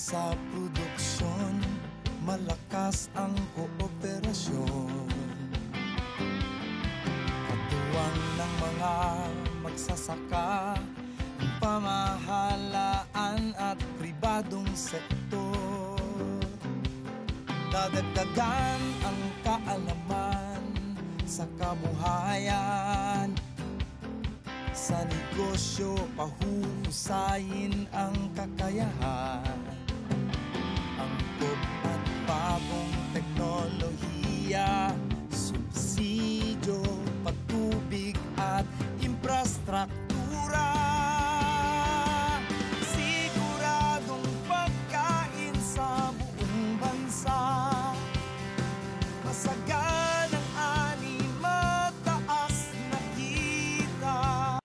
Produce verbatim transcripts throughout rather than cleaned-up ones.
Sa produksyon, malakas ang kooperasyon. Katuwang ng mga magsasaka, pamahalaan at pribadong sektor. Dadagdagan ang kaalaman sa kabuhayan. Sa negosyo, pahuhusayin ang kakayahan. Angkop at bagong teknolohiya, subsidyo, patubig at infrastruktura. Siguradong pagkain sa buong bansa. Masagan ang ani, mataas na kita.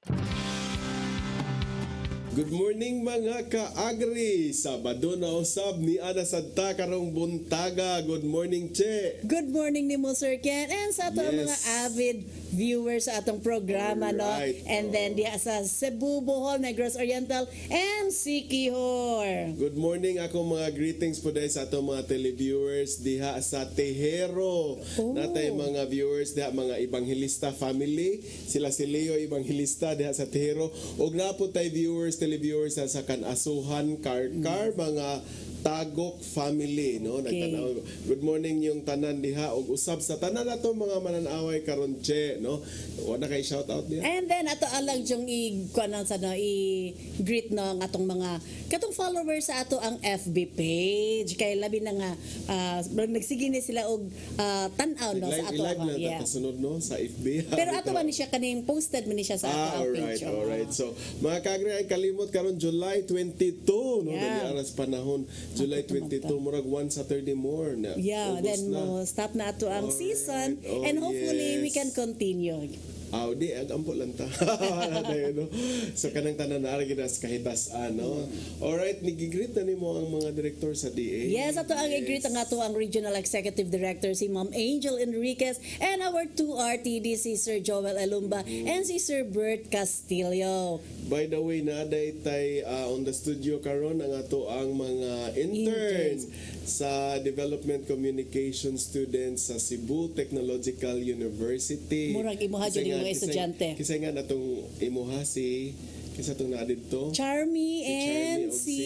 Good morning mga ka-agri! Sabado na usab ni Ana Sadta karong buntaga. Good morning, Che! Good morning ni mo, Sir Ken, and sa ato Yes. mga avid viewers sa atong programa, Alright, no? And then oh. diya sa Cebu, Bohol, Negros Oriental, and Siquijor. Good morning ako mga greetings po dahil sa atong mga televiewers diha sa Tejero. Oh. Natay mga viewers diha mga Evangelista family. Sila si Leo Evangelista diha sa Tejero. Og na po tay viewers, televiewers sa, sa Kanasuhan, Karkar, mga Tagok family, no? Okay. Nagtanaw. Good morning yung tanan diha og usab sa tanan nato mga mananaway karon, Che, no? Wala kay shout out diha. And then ato alang yung i kuan sa no, i greet no ng atong mga katong followers sa ato ang F B page kay labi na nga uh, nagsige ni sila og uh, tan-aw no sa ato live ang na yeah. kasunod no sa F B. Pero ato man ni siya kaning posted man ni siya sa ato Ah, ang alright, page. oh. alright. So, mga kagre ay kalimot karon July twenty-two, no? Yeah. Dali aras panahon July twenty-two, murag one Saturday more na. Yeah, August then na. mo stop na ato ang Alright. season Oh, and hopefully we yes. can continue. Ah, di agampo lang ta. no? So kanang tanan na ara ginas kahitas-an, no? Alright, nigigreet na nimo ang mga director sa D A. Yes, ato ang i-greet ang ato ang Regional Executive Director si Ma'am Angel Enriquez and our two R T D si Sir Joel Alumba Mm-hmm. and si Sir Bert Castillo. By the way, naaday tay uh, on the studio karon ang ato ang mga interns sa Development Communication students sa Cebu Technological University. Murag imuha dyan yung mga estudyante. Kasi nga natong imuha si kisa tong naa didto. Charmy Si Charmy and og si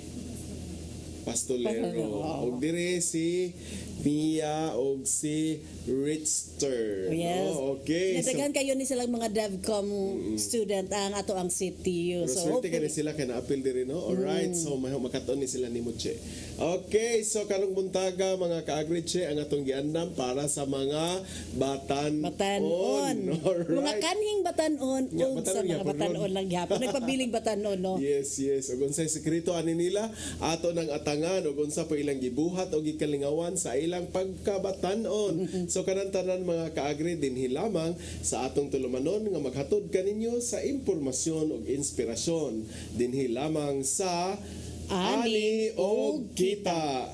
Pastolero. Pastolero. Og dire si Mia og si Richter. Yes. No? Okay. So, Nadagan kayo ni silang mga DevCom student ang ato ang C T U. pero So swerte ka hopefully, ni sila kay na-appeal diri, no? Alright, so may makaton ni sila ni Muche. Okay, so karong buntaga mga ka-agri, Che, ang atong giandam para sa mga batan batanon. Mga Alright. kanhing batanon Yeah, ug sa batanon mga gyapon batanon ron. lang gyapon. Nagpabiling batanon, no? Yes, yes. Ug unsay sekreto ani nila ato nang atangan ug unsa pa ilang gibuhat o gikalingawan sa ilang pagkabatanon. So kanan tanan mga ka-agri dinhi lamang sa atong tulumanon nga maghatod kaninyo sa impormasyon ug inspirasyon dinhi lamang sa Ani og Kita.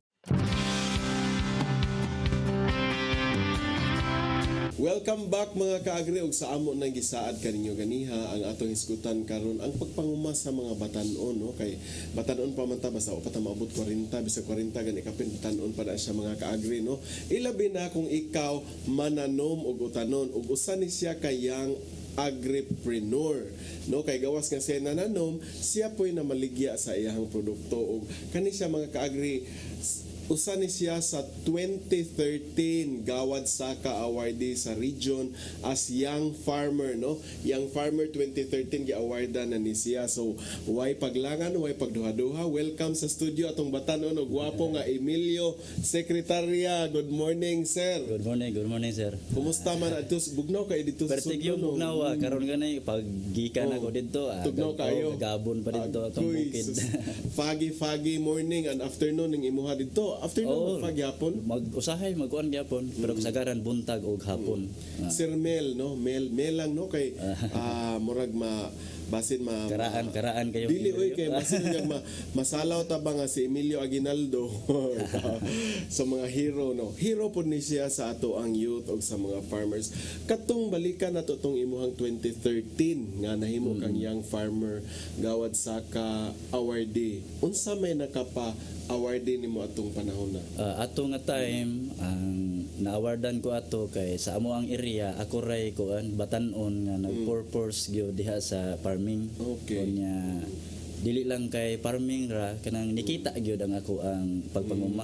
Welcome back mga ka-agri ug sa amo nang gisaad kaninyo ganiha ang atong isgutan karon ang pagpanguma sa mga batanon, no? Kay batanon pa man ta basta o pa ta maabot forty bisag forty gani kapin batanon pa na siya mga ka-agri, no? Ilabi na kung ikaw mananom ug utanon ug usa ni siya kayang agripreneur, no? Kay gawas nga siya nananom, siya po'y namaligya sa iyang produkto ug kani siya mga ka-agri usa ni siya sa twenty thirteen Gawad Saka awardee sa region as Young Farmer, no? Young Farmer twenty thirteen gi-awardan na ni siya. So, way paglangan, way pagduha-duha. Welcome sa studio atong batanon og gwapo nga Emilio Secretaria. Good morning, sir. Good morning, good morning sir. Kumusta man adto bugnaw kay dito sa Pertig Sudlo, yung no? bugnaw ah. Karon ganay pag gikan Oh, ako dito ah. tugnaw gab- kayo. oh, Gabon pa dito atong Agoy, bukid. sus. Foggy foggy morning and afternoon ning imuha dito. afternoon Oo. magpagyapon. Mag-usahay, mag-uwan gyapon, pero kasagaran buntag o hapon. Ah, Sir Mel, no? Mel, Mel lang, no? Kay, ah, murag ma, basin ma... karaan, ma- karaan kayo. Dili, oy, kay basin nga ma, masalaw ta ba nga si Emilio Aguinaldo sa mga hero, no? Hero po ni siya sa ato ang youth o sa mga farmers. Katong balikan nato tong imuhang twenty thirteen nga nahimo kang young farmer gawad sa ka awardee. Unsa may nakapa awardee nimo atong panahon na? Ah, ato nga time ang na-awardan ko ato kay sa amo ang area ako ray kuan batan-on nga nag-purpose gyud diha sa farming. Okay. Unya dili lang kay farming ra kanang nikita gyud ang ako ang pagpanguma.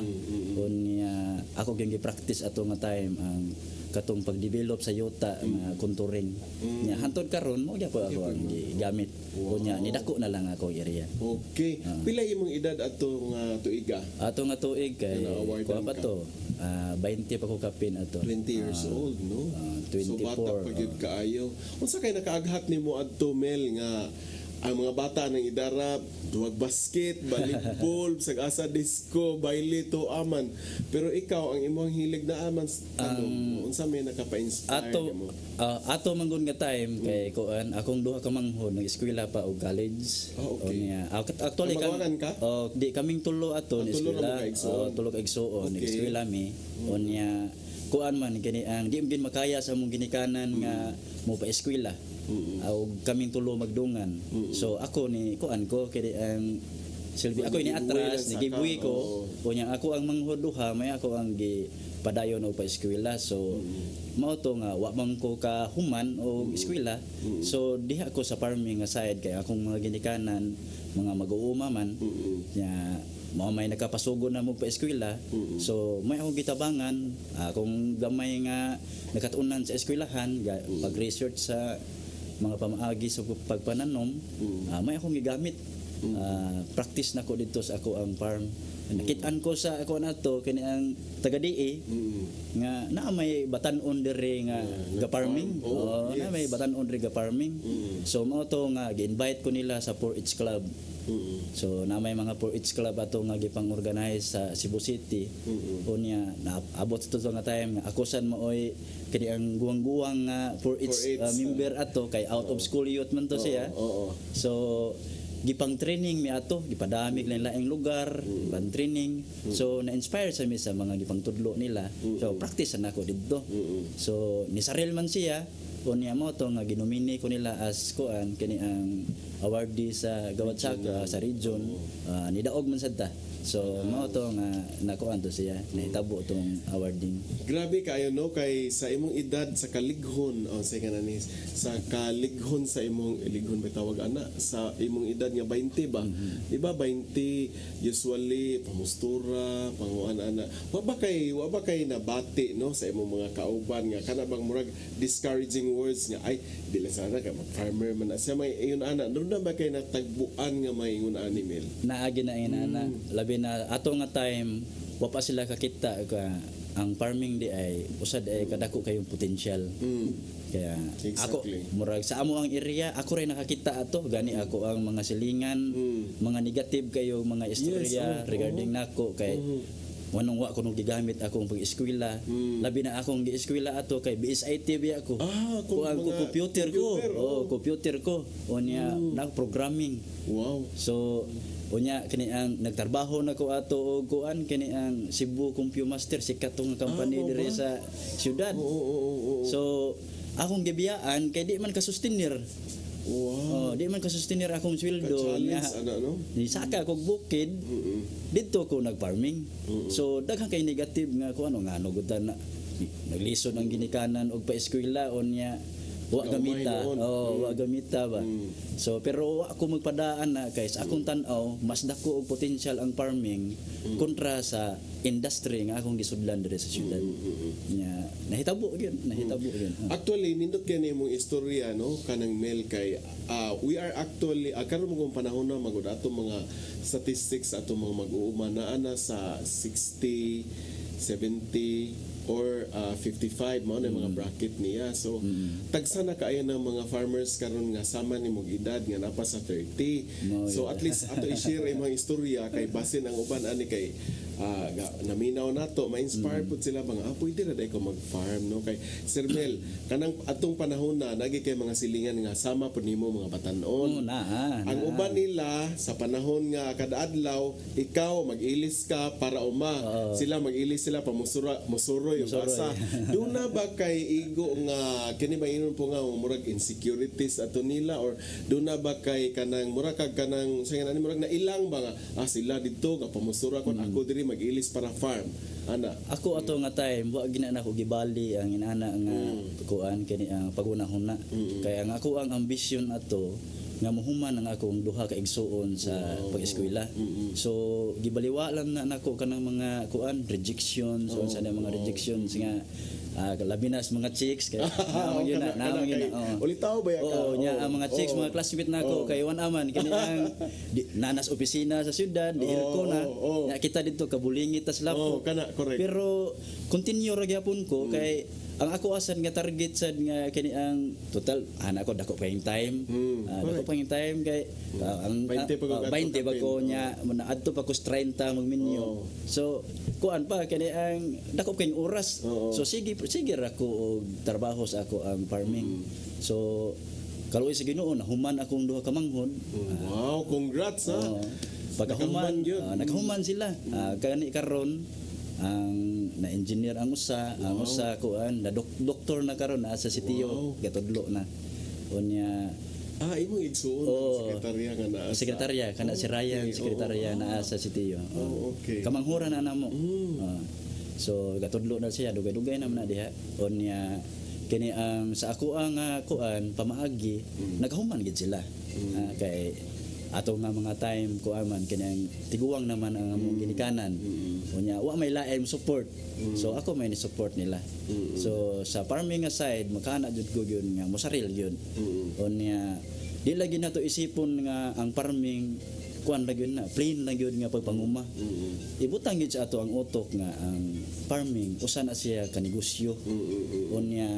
Unya ako gyud gi-practice ato nga time ang katong pag-develop sa yuta nga contouring. Nya hantod karon mo gyud ako ang gigamit. Unya nidako na lang ako area. Okay. Pila imong edad ato nga tuiga? Ato nga tuig kay Na-awardan kuha pa ka. to. Ah, twenty pa ko kapin ato. twenty years Ah, old, no? ah, So bata twenty-four, pa gyud kaayo. Unsa kay nakaaghat nimo adto Mel nga ang mga bata nang idarap, duwag basket, volleyball, sag-asa disco, baile to aman. Pero ikaw ang imong hilig na aman tanong, unsa may nakapa-inspire ato mo? ah, ato manggon nga time kay kuan akong duha ka manghod nag eskwela pa og college. Ah, okay. O niya ak- actually kam Magawangan ka? oh di kaming tulo ato Ah, ni tulo ra eskwela. mo ka igsoon. Oh, tulo ka igsoon nag Okay. eskwela mi. O niya kuan man kini ang di gid makaya sa among ginikanan nga mo pa eskwela. Aw kaming tulo magdungan. So ako ni kuan ko kini ang silbi ako ini Giveaway lang atras sa ni giveaway ka, ko. oo. O niya ako ang manghod duha may ako ang gi padayon og pa eskwela. So mao to nga wa man ko ka human o eskwela. So diha ako sa farming nga side kay akong mga ginikanan mga mag-uuma man. Nya mao may nakapasugo na mo pa eskwela. So may ako gitabangan akong gamay nga nakatunan sa eskwelahan ga- pag-research sa mga pamaagi sa pagpananom. Ah, may akong gigamit. Ah, practice na ko dito sa ako ang farm. Nakitaan ko sa ako nato kini ang taga D A nga naa may batan-on diri nga ga farming. farm. Oh, Oo, na may yes. batan-on diri ga farming. So mao to nga gi-invite ko nila sa four H Club. So na may mga four H Club ato nga gipang-organize sa Cebu City. Unya naabot to nga time nga ako san maoy kini ang guwang-guwang nga four H four H, uh, member ato kay out of school youth man to siya. Oo. So gipang training mi ato, gipadami lain-laing lugar, gipang training. So na-inspire sa mi sa mga gipang tudlo nila. So practice na ako didto. So ni Sarel man siya unya mo to nga ginomini ko nila as kuan kini ang awardee sa Gawad Saka sa region. Ah, nidaog man sad ta. So mao to nga nakuan to siya, nahitabo tong awarding. Grabe kayo no kay sa imong edad sa kalighon o sa kanani sa kalighon sa imong lighon ba tawag ana sa imong edad nga twenty ba di ba twenty usually pamustura panguan ana wa ba kay wa ba kay nabati no sa imong mga kauban nga kana bang murag discouraging words nga ay dili sana ka mag farmer man na siya may ingon ana no na ba kay natagbuan nga may ingon ani Mel? Naagi na inana labi na ato nga time wa pa sila kakita ka ang farming di ay usad ay kadako kayong potential. Mm. Kaya ako Exactly. murag sa amo ang area ako rin nakakita ato gani ako ang mga silingan mga negative kayo mga istorya oh, regarding nako kay wanong wa ko nung gigamit akong pag-eskwela labi na akong gi-eskwela ato kay B S I T biya ako Ah, kung kuan ko mga computer ko computer, oh computer ko unya na programming. Wow. So unya kini ang nagtrabaho na ko ato og kuan kini ang Cebu Compumaster sikat tong company Ah, diri ba? sa syudad. Oo oo oo. oo. So akong gibiyaan kay di man ka sustenir. Wow. Oh, di man ka sustenir akong sweldo Ka-challenge niya. ana no? Ni saka kog bukid. Dito ko nag-farming. So daghang kay negative nga ko ano nga nugutan na naglisod ang ginikanan og pa-eskwela on niya wa Gamay gamita. noon. Oh, wa gamita ba. So pero wa ako magpadaan na kay sa akong tan-aw mas dako og potential ang farming kontra sa industry nga akong gisudlan diri sa syudad. Nya nahitabo gyud, nahitabo gyud. Actually, nindot kay nimong istorya no kanang Mel kay ah, we are actually uh, karon mo panahon na magud ato mga statistics ato mga mag-uuma naa na sa sixty, seventy or uh, fifty-five mao na yung mga bracket niya. So tagsa na kaayo ng mga farmers karon nga sama ni mong edad nga napa sa thirty. No, So yeah. at least ato i-share imong istorya kay basin ang uban ani kay ah, ga- naminaw nato ma-inspire pud sila mga ah pwede ra day ko mag-farm no kay Sir Mel kanang atong panahon na nagi kay mga silingan nga sama pud nimo mga batan-on. Oo, na, ah, Ang na. uban nila sa panahon nga kada adlaw ikaw mag-ilis ka para uma sila mag-ilis sila pamusura musuro yung Musuroy. asa. Doon na ba kay igo nga kini ba inon po nga murag insecurities ato nila or doon na ba kay kanang murag kag kanang sa nga murag na ilang ba nga ah sila dito nga pamusura kon ako diri mag-ilis para farm ana. Ako ato nga time wa gina na ko gibali ang inana nga kuan kini ang pagunahon na. Kaya ang ako ang ambisyon ato nga mohuman ang akong duha ka igsuon sa pag-eskwela. So gibaliwa lang na nako kanang mga kuan rejections o sa mga rejections nga ah, labi na sa mga chicks kay naamang yun na naamang yun na oo. Ulitaw ba ya ka? Oo, nya ang mga chicks Oo. mga classmate nako kay wan aman kini ang di, nanas opisina sa syudad di Oo, ko na oo. nya kita dito kabulingit tas Oh, lapo. kana correct. Pero continue ra gyapon ko kay ang ako asan nga target sad nga kini ang total anak ko dako pa yung time. Mm, Ah, dako pa yung time kay ah, ang twenty pa ko ah, adto twenty pa ko kapin. nya adto pa ko thirty magminyo. Oo. So kuan pa kani ang dako kay oras. Oo. So sige sige ra ko og trabaho sa ako ang farming. So kaluoy sa Ginoo nahuman akong duha ka manghod. Wow, congrats ha. Oo. Pagkahuman, Nakahuman yun. ah, nakahuman sila. Ah, kani karon ang na-engineer ang usa, ang usa kuan na dok- doktor na karon na sa sitiyo, gatudlo na. Unya Ah, imong igsuon Oo. sekretarya nga naa. sa- sekretarya kana si Ryan, Okay, sekretarya oo. na sa sitiyo. Oh, okay. Kamanghuran na namo. Mm. Ah. So gatudlo na siya dugay-dugay naman na diha. Unya kini ang sa ako ang ah, kuan pamaagi nagahuman gid sila. Ah, kay ato nga mga time ko man kinang tiguang naman ang among ginikanan. Unya wa may lain mo support. So ako may ni support nila. So sa farming nga side makana jud ko yun nga mosaril yun. Unya di lagi nato isipon nga ang farming kuan lang yun na plain lang yun nga pagpanguma. Ibutang gid sa ato ang utok nga ang farming usa na siya kanegosyo. Unya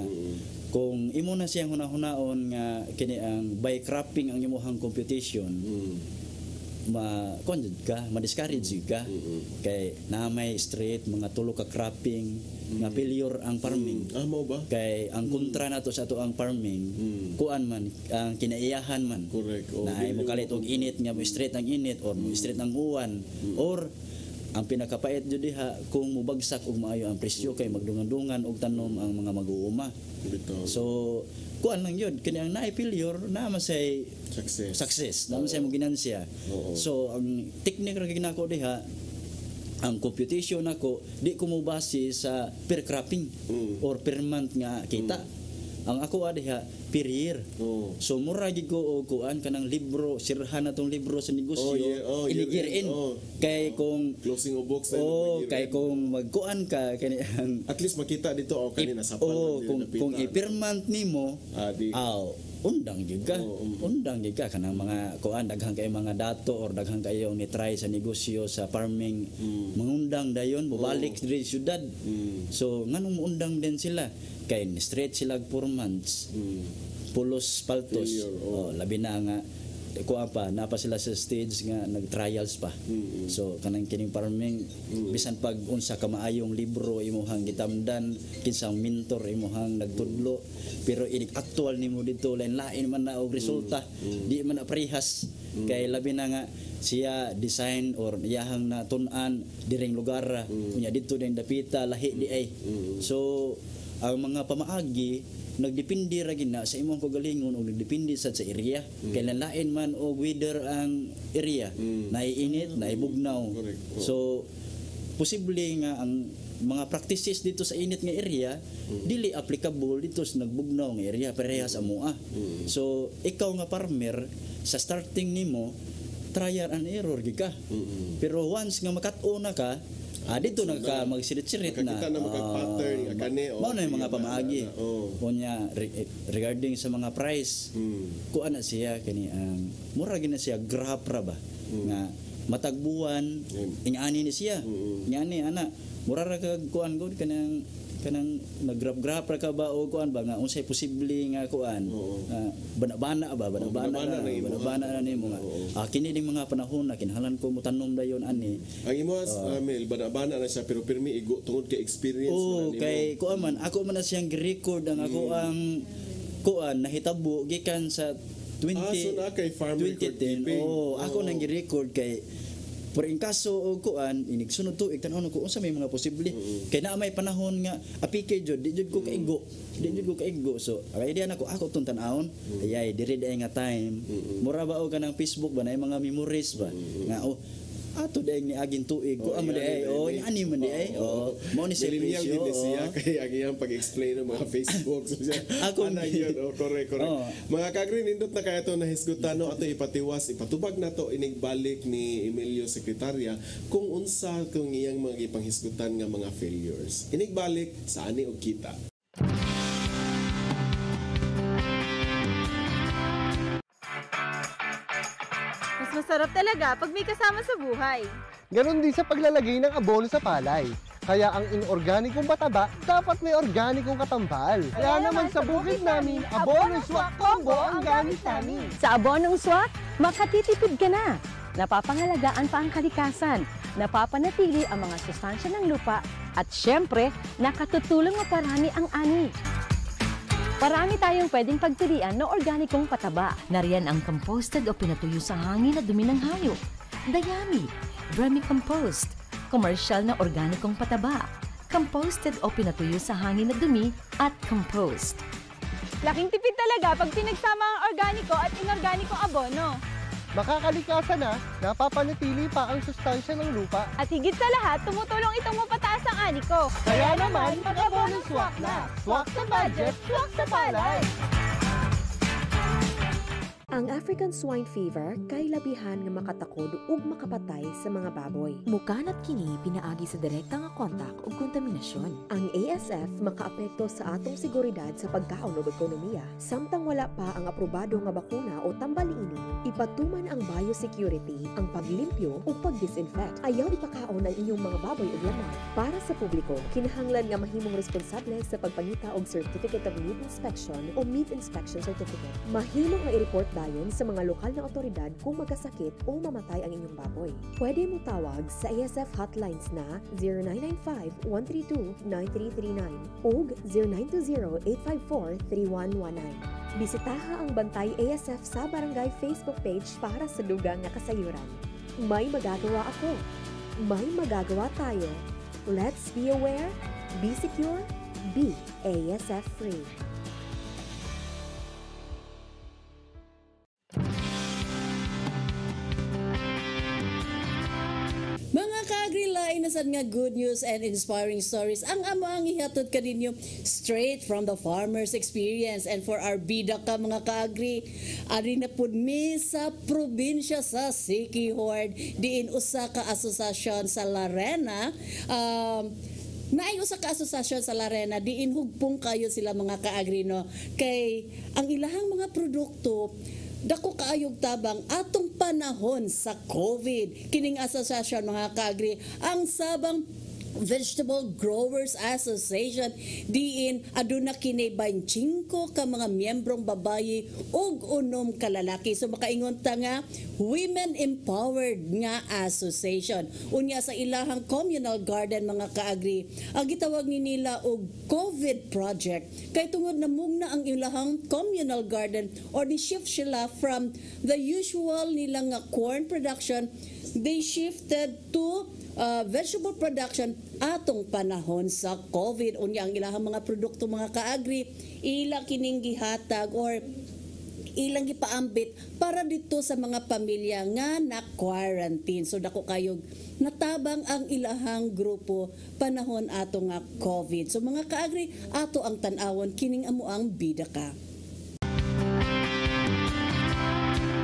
kung imo na siya hunahunahon nga kini ang by cropping ang imong computation ma kon jud ka ma-discourage jud ka kay na may straight mga tulo ka cropping nga failure ang farming Ah, mo ba? kay ang kontra nato sa ato ang farming kuan man ang kinaiyahan man Correct. Oh, na mo kalit og init nga mo straight ang init or mo straight ang uwan or ang pinakapait jud diha kung mubagsak og maayo ang presyo kay magdungan-dungan og tanom ang mga mag-uuma. Bitaw. So kuan lang yun kini ang naay failure na man say Success. success na man say mo ginansya. Oo. So ang technique ra ginako diha ang computation nako di ko mo base sa per cropping Mm. or per month nga kita. Ang ako diha per year. Oh. So mura gid ko og kuan kanang libro, sirhan natong libro sa negosyo. Oh, yeah. Oh, year ilig year end. end. Oh. Kay kung Closing of books tayo oh, mag-year kay end. kung magkuan ka kani ang At least makita dito oh kanina sa oh, kung kung i-per month nimo Ah, di. aw undang gyud ka. Oo, um. Undang gyud ka kanang mga kuan daghang kay mga dato or daghang kayo ni try sa negosyo sa farming. Mangundang dayon mobalik diri sa syudad. Mm. So nganong muundang din sila kay ni straight sila four months. Mm. Pulos paltos. Failure, oh. Oh, labi na nga kuha pa napa sila sa stage nga nag-trials pa. Mm-mm. So kanang kining farming bisan pag unsa ka maayong libro imuhang gitamdan kinsang mentor imuhang nagtudlo pero inig actual nimo dito lain-lain man na og resulta di man na parehas kay labi na nga siya design or iyahang na tun-an diring lugar unya dito din dapita lahi di ay. So ang mga pamaagi nagdepende ra gina sa imong kagalingon o nagdepende sad sa area kay lain man og weather ang area naiinit naibugnaw Correct. Oh. so posible nga ang mga practices dito sa init nga area dili applicable dito sa nagbugnaw nga area parehas amoa so ikaw nga farmer sa starting nimo trial and error gid ka pero once nga makat-o na ka Ah, dito na ka magsirit-sirit na. Makakita na magka-pattern nga kani, oh, Mao na yung mga sige, pamaagi. na, na, oh. Kunya re- regarding sa mga price. Mm. Kuan na siya kani ang mura gina siya graph ra ba nga matagbuan ingani ni siya. Ingani ana mura ra kag kuan gud kanang kanang nagrap-grap ra ka ba o kuan ba nga unsay posible nga kuan uh, bana-bana ba bana-bana bana-bana na imo, bana-bana na nimo nga ah, kini ding mga panahon na kinahanglan ko mutanom dayon ani ang imo uh, Mel bana-bana na siya pero pirmi igo tungod kay experience oh na nimo. kay kuan man ako man na siyang gi-record ang ako Mm. ang kuan nahitabo gikan sa twenty Ah, so na kay farm record twenty ten keeping. oh ako Oo. nang gi-record kay por in kaso og kuan inig sunod tuig tan-aw ko unsa may mga posible kay naa may panahon nga apike jud di jud ko kaigo di jud ko kaigo so ay diyan ako ako tong tan-awon ayay diri day nga time mura ba og kanang Facebook ba na mga memories ba nga oh ato day ni aging tuig ko Oh, amo day yan, oh yan, ani man day oh mo ni si Millennial presyo din na siya oh. kay ang iyang pag-explain ng mga Facebook so siya Ako- ana yun oh correct correct Oh. mga kagri nindot na kaya to nahisgutan no ato ipatiwas ipatubag na to inigbalik ni Emilio Sekretarya kung unsa kung iyang mga ipanghisgutan nga mga failures inigbalik sa ani og kita. Mas masarap talaga pag may kasama sa buhay. Ganon din sa paglalagay ng abono sa palay. Kaya ang inorganikong pataba, dapat may organikong katambal. Kaya naman sa bukid namin, abono swak combo ang gamit namin. Sa abonong swak, makatitipid ka na. Napapangalagaan pa ang kalikasan, napapanatili ang mga sustansya ng lupa, at syempre, nakatutulong maparami ang ani. Parami tayong pwedeng pagpilian na organikong pataba. Nariyan ang composted o pinatuyo sa hangin na dumi ng hayop, dayami, vermicompost, commercial na organikong pataba, composted o pinatuyo sa hangin na dumi, at compost. Laking tipid talaga pag pinagsama ang organiko at inorganikong abono. Makakalikasan na, napapanatili pa ang sustansya ng lupa. At higit sa lahat, tumutulong itong mapataas ang ani ko. Kaya naman, mag-abono swak na. Swak sa budget, swak sa palay. Ang African swine fever kay labihan nga makatakod ug makapatay sa mga baboy. Mukanat kini pinaagi sa direkta nga kontak ug kontaminasyon. Ang A S F makaapekto sa atong seguridad sa pagkaon ug ekonomiya. Samtang wala pa ang aprobado nga bakuna o tambaliini, ipatuman ang biosecurity, ang paglimpyo ug pagdisinfect. Ayaw ipakaon ang inyong mga baboy ug lamang. Para sa publiko, kinahanglan nga mahimong responsable sa pagpangita og Certificate of Meat Inspection o Meat Inspection Certificate. Mahimong nga i-report dayon sa mga lokal na otoridad kung magkasakit o mamatay ang inyong baboy. Pwede mo tawag sa A S F hotlines na zero nine nine five, one three two, nine three three nine ug zero nine two zero, eight five four, three one one nine. Bisitaha ang Bantay A S F sa barangay Facebook page para sa dugang nga kasayuran. May magagawa ako. May magagawa tayo. Let's be aware, be secure, be A S F free. Mga kaagri, lain na sad nga good news and inspiring stories ang amo ang ihatod kaninyo straight from the farmer's experience. And for our bida ka mga kaagri, ari na pud mi sa probinsya sa Siquijor, diin usa ka asosasyon sa Larena. Um, Naay usa ka asosasyon sa Larena, diin hugpong kayo sila mga kaagri no. Kay ang ilahang mga produkto dako kaayog tabang atong panahon sa COVID. Kining asosasyon mga kaagri, ang Sabang Vegetable Growers Association, diin aduna kini twenty-five ka mga miyembrong babayi ug unom ka lalaki. So makaingon ta nga women empowered nga association. Unya sa ilahang communal garden mga kaagri, ang gitawag ni nila og COVID project. Kay tungod na mugna ang ilahang communal garden or ni shift sila from the usual nila nga corn production, they shifted to Uh, vegetable production atong panahon sa COVID. Unya ang ilahang mga produkto mga kaagri, ilang kining gihatag or ilang gipaambit para dito sa mga pamilya nga na-quarantine. So dako kayog natabang ang ilahang grupo panahon ato nga COVID. So mga kaagri, ato ang tan-awon kining amo ang bida ka.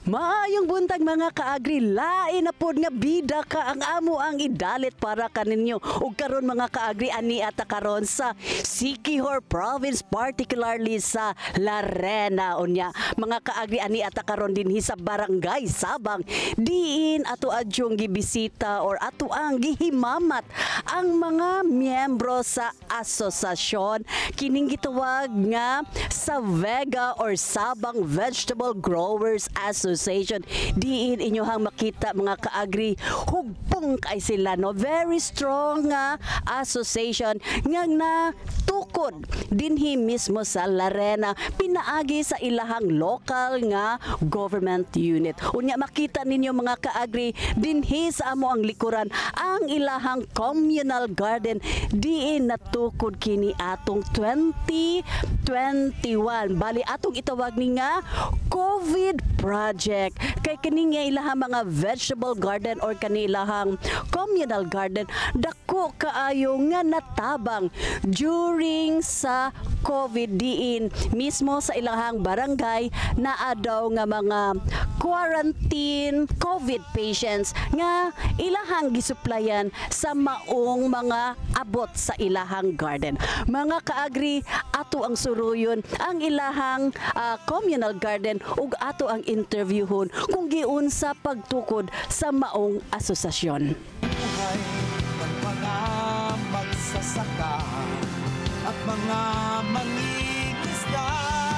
Maayong buntag mga kaagri, lain na pod nga bida ka ang amo ang idalit para kaninyo. Ug karon mga kaagri ani ata karon sa Siquijor Province, particularly sa Larena unya. Mga kaagri ani ata karon dinhi sa Barangay Sabang. Diin ato adyong gibisita or ato ang gihimamat ang mga miyembro sa asosasyon kining gitawag nga sa Vega or Sabang Vegetable Growers Association. Diin inyohang makita mga kaagri, hugpong kay sila no, very strong nga association nga na tukod dinhi mismo sa Larena, pinaagi sa ilahang local nga government unit. Unya makita ninyo mga kaagri dinhi sa amo ang likuran ang ilahang communal garden diin natukod kini atong twenty twenty-one. Bali atong itawag ni nga COVID project. Kay kini nga ilahang mga vegetable garden or kanilahang communal garden dako kaayo nga natabang during sa COVID diin mismo sa ilahang barangay naa daw nga mga quarantine COVID patients nga ilahang gisuplayan sa maong mga abot sa ilahang garden. Mga kaagri, ato ang suruyon ang ilahang uh, communal garden ug ato ang interviewhon kung giun sa pagtukod sa maong asosasyon. Buhay ng mga magsasaka at mga mangingisda.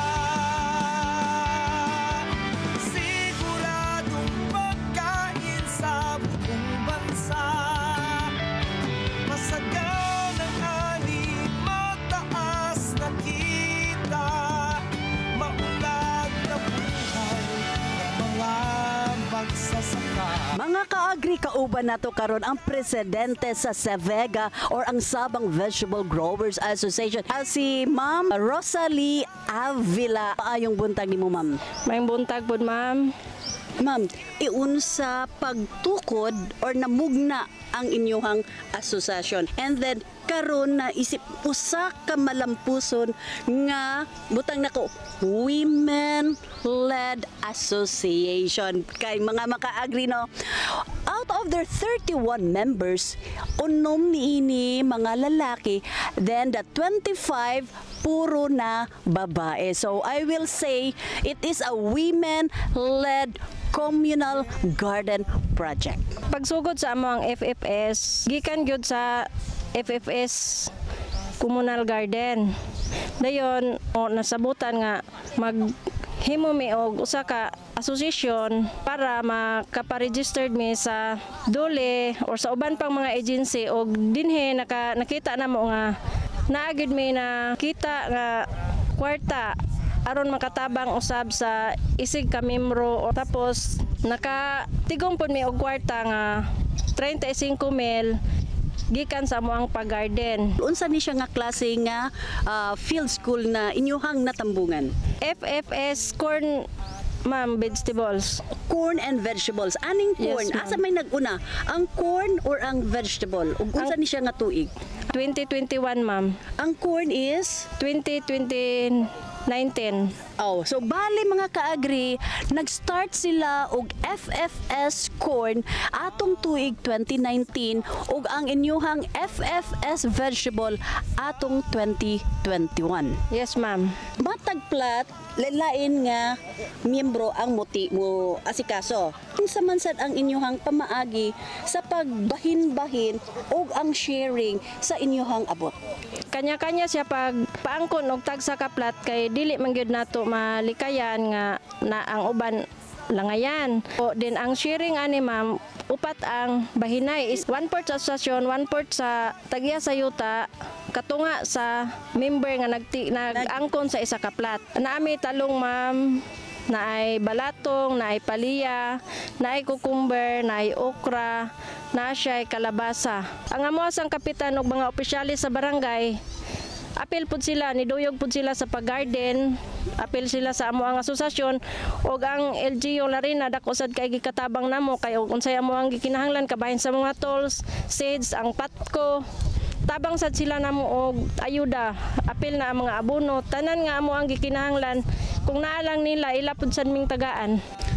Siguradong pagkain sa buong bansa. Masagang ng ani, mataas na kita. Maunlad na buhay ng mga magsasaka. Mga kaagri, kauban nato karon ang presidente sa Sevega or ang Sabang Vegetable Growers Association, ah, si Ma'am Rosalie Avila. Paayong buntag nimo ma'am. May buntag pod ma'am. Ma'am, iun sa pagtukod or namugna ang inyong asosasyon. And then karon na isip usa ka malampuson nga butang nako women led association kay mga makaagri no. Out of their thirty-one members, unom niini mga lalaki, then the twenty-five puro na babae. So I will say it is a women led communal garden project. Pagsugod sa amo ang F F S, gikan gyud sa F F S Communal Garden. Dayon o, nasabutan nga maghimo mi og usa ka association para makaparegistered mi sa D O L E or sa uban pang mga agency og dinhi naka, nakita na mo nga naagid mi na kita nga kwarta aron makatabang usab sa isig ka membro. Tapos nakatigong pud mi og kwarta nga thirty-five mil gikan sa moang pag-garden. Unsa ni siya nga klase nga uh, field school na inyuhang natambungan? F F S corn ma'am vegetables. Corn and vegetables. Aning corn? Yes, ma'am. Asa may naguna? Ang corn or ang vegetable? Ug unsa ni siya nga tuig? twenty twenty-one ma'am. Ang corn is twenty nineteen. Oh, so bali mga kaagri, nag-start sila og F F S corn atong tuig twenty nineteen ug ang inyuhang F F S vegetable atong twenty twenty-one. Yes ma'am. Matag plat lain nga miyembro ang muti mo asikaso. Unsa man sad ang inyuhang pamaagi sa pagbahin-bahin ug ang sharing sa inyuhang abot? Kanya-kanya siya pag paangkon og tag sa kaplat kay dili man gyud nato malikayan nga na ang uban langayan. O din ang sharing ani ma'am, upat ang bahinay is one fourth sa asosasyon, one fourth sa tagya sa yuta, katunga sa member nga nagti nag-angkon sa isa ka plat. Naami talong ma'am, naay balatong, naay paliya, naay cucumber, naay okra, na siya'y kalabasa. Ang amo sang kapitan ug mga opisyalis sa barangay, apil pud sila, niduyog pud sila sa pag-garden, apil sila sa amo ang asosasyon ug ang L G U Larena dako sad kay gikatabang namo kay ug unsay amo ang gikinahanglan kabahin sa mga tools, seeds, ang patko. Tabang sad sila namo og ayuda, apil na ang mga abono, tanan nga amo ang gikinahanglan kung naalang nila ila pud sad ming tagaan.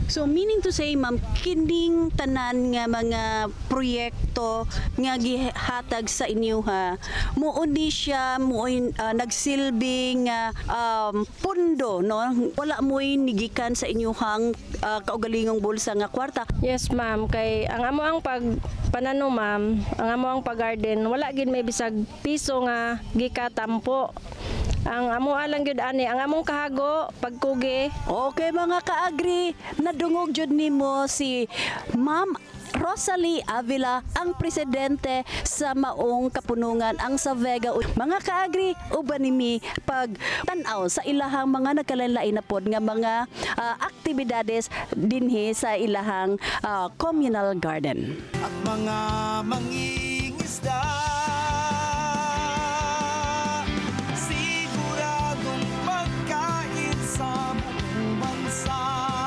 So meaning to say ma'am, kining tanan nga mga proyekto nga gihatag sa inyo ha, muuni siya muoy uh, nagsilbing uh, um, pundo no, wala mo'y nigikan sa inyuhang uh, kaugalingong bulsa nga kwarta. Yes ma'am, kay ang amo ang pag panano ma'am, ang amo ang pag-garden wala gid may bisag piso nga gikatampo. Ang amo alang gyud ani, ang among kahago pagkugi. Okay mga kaagri, nadungog jud nimo si Ma'am Rosalie Avila, ang presidente sa maong kapunungan ang sa Vega. Mga kaagri, uban nimi pag tan-aw sa ilahang mga nagkalain-lain na pod nga mga uh, aktibidades dinhi sa ilahang uh, communal garden. At mga mangingisda, siguradong pagkain sa buong bansa.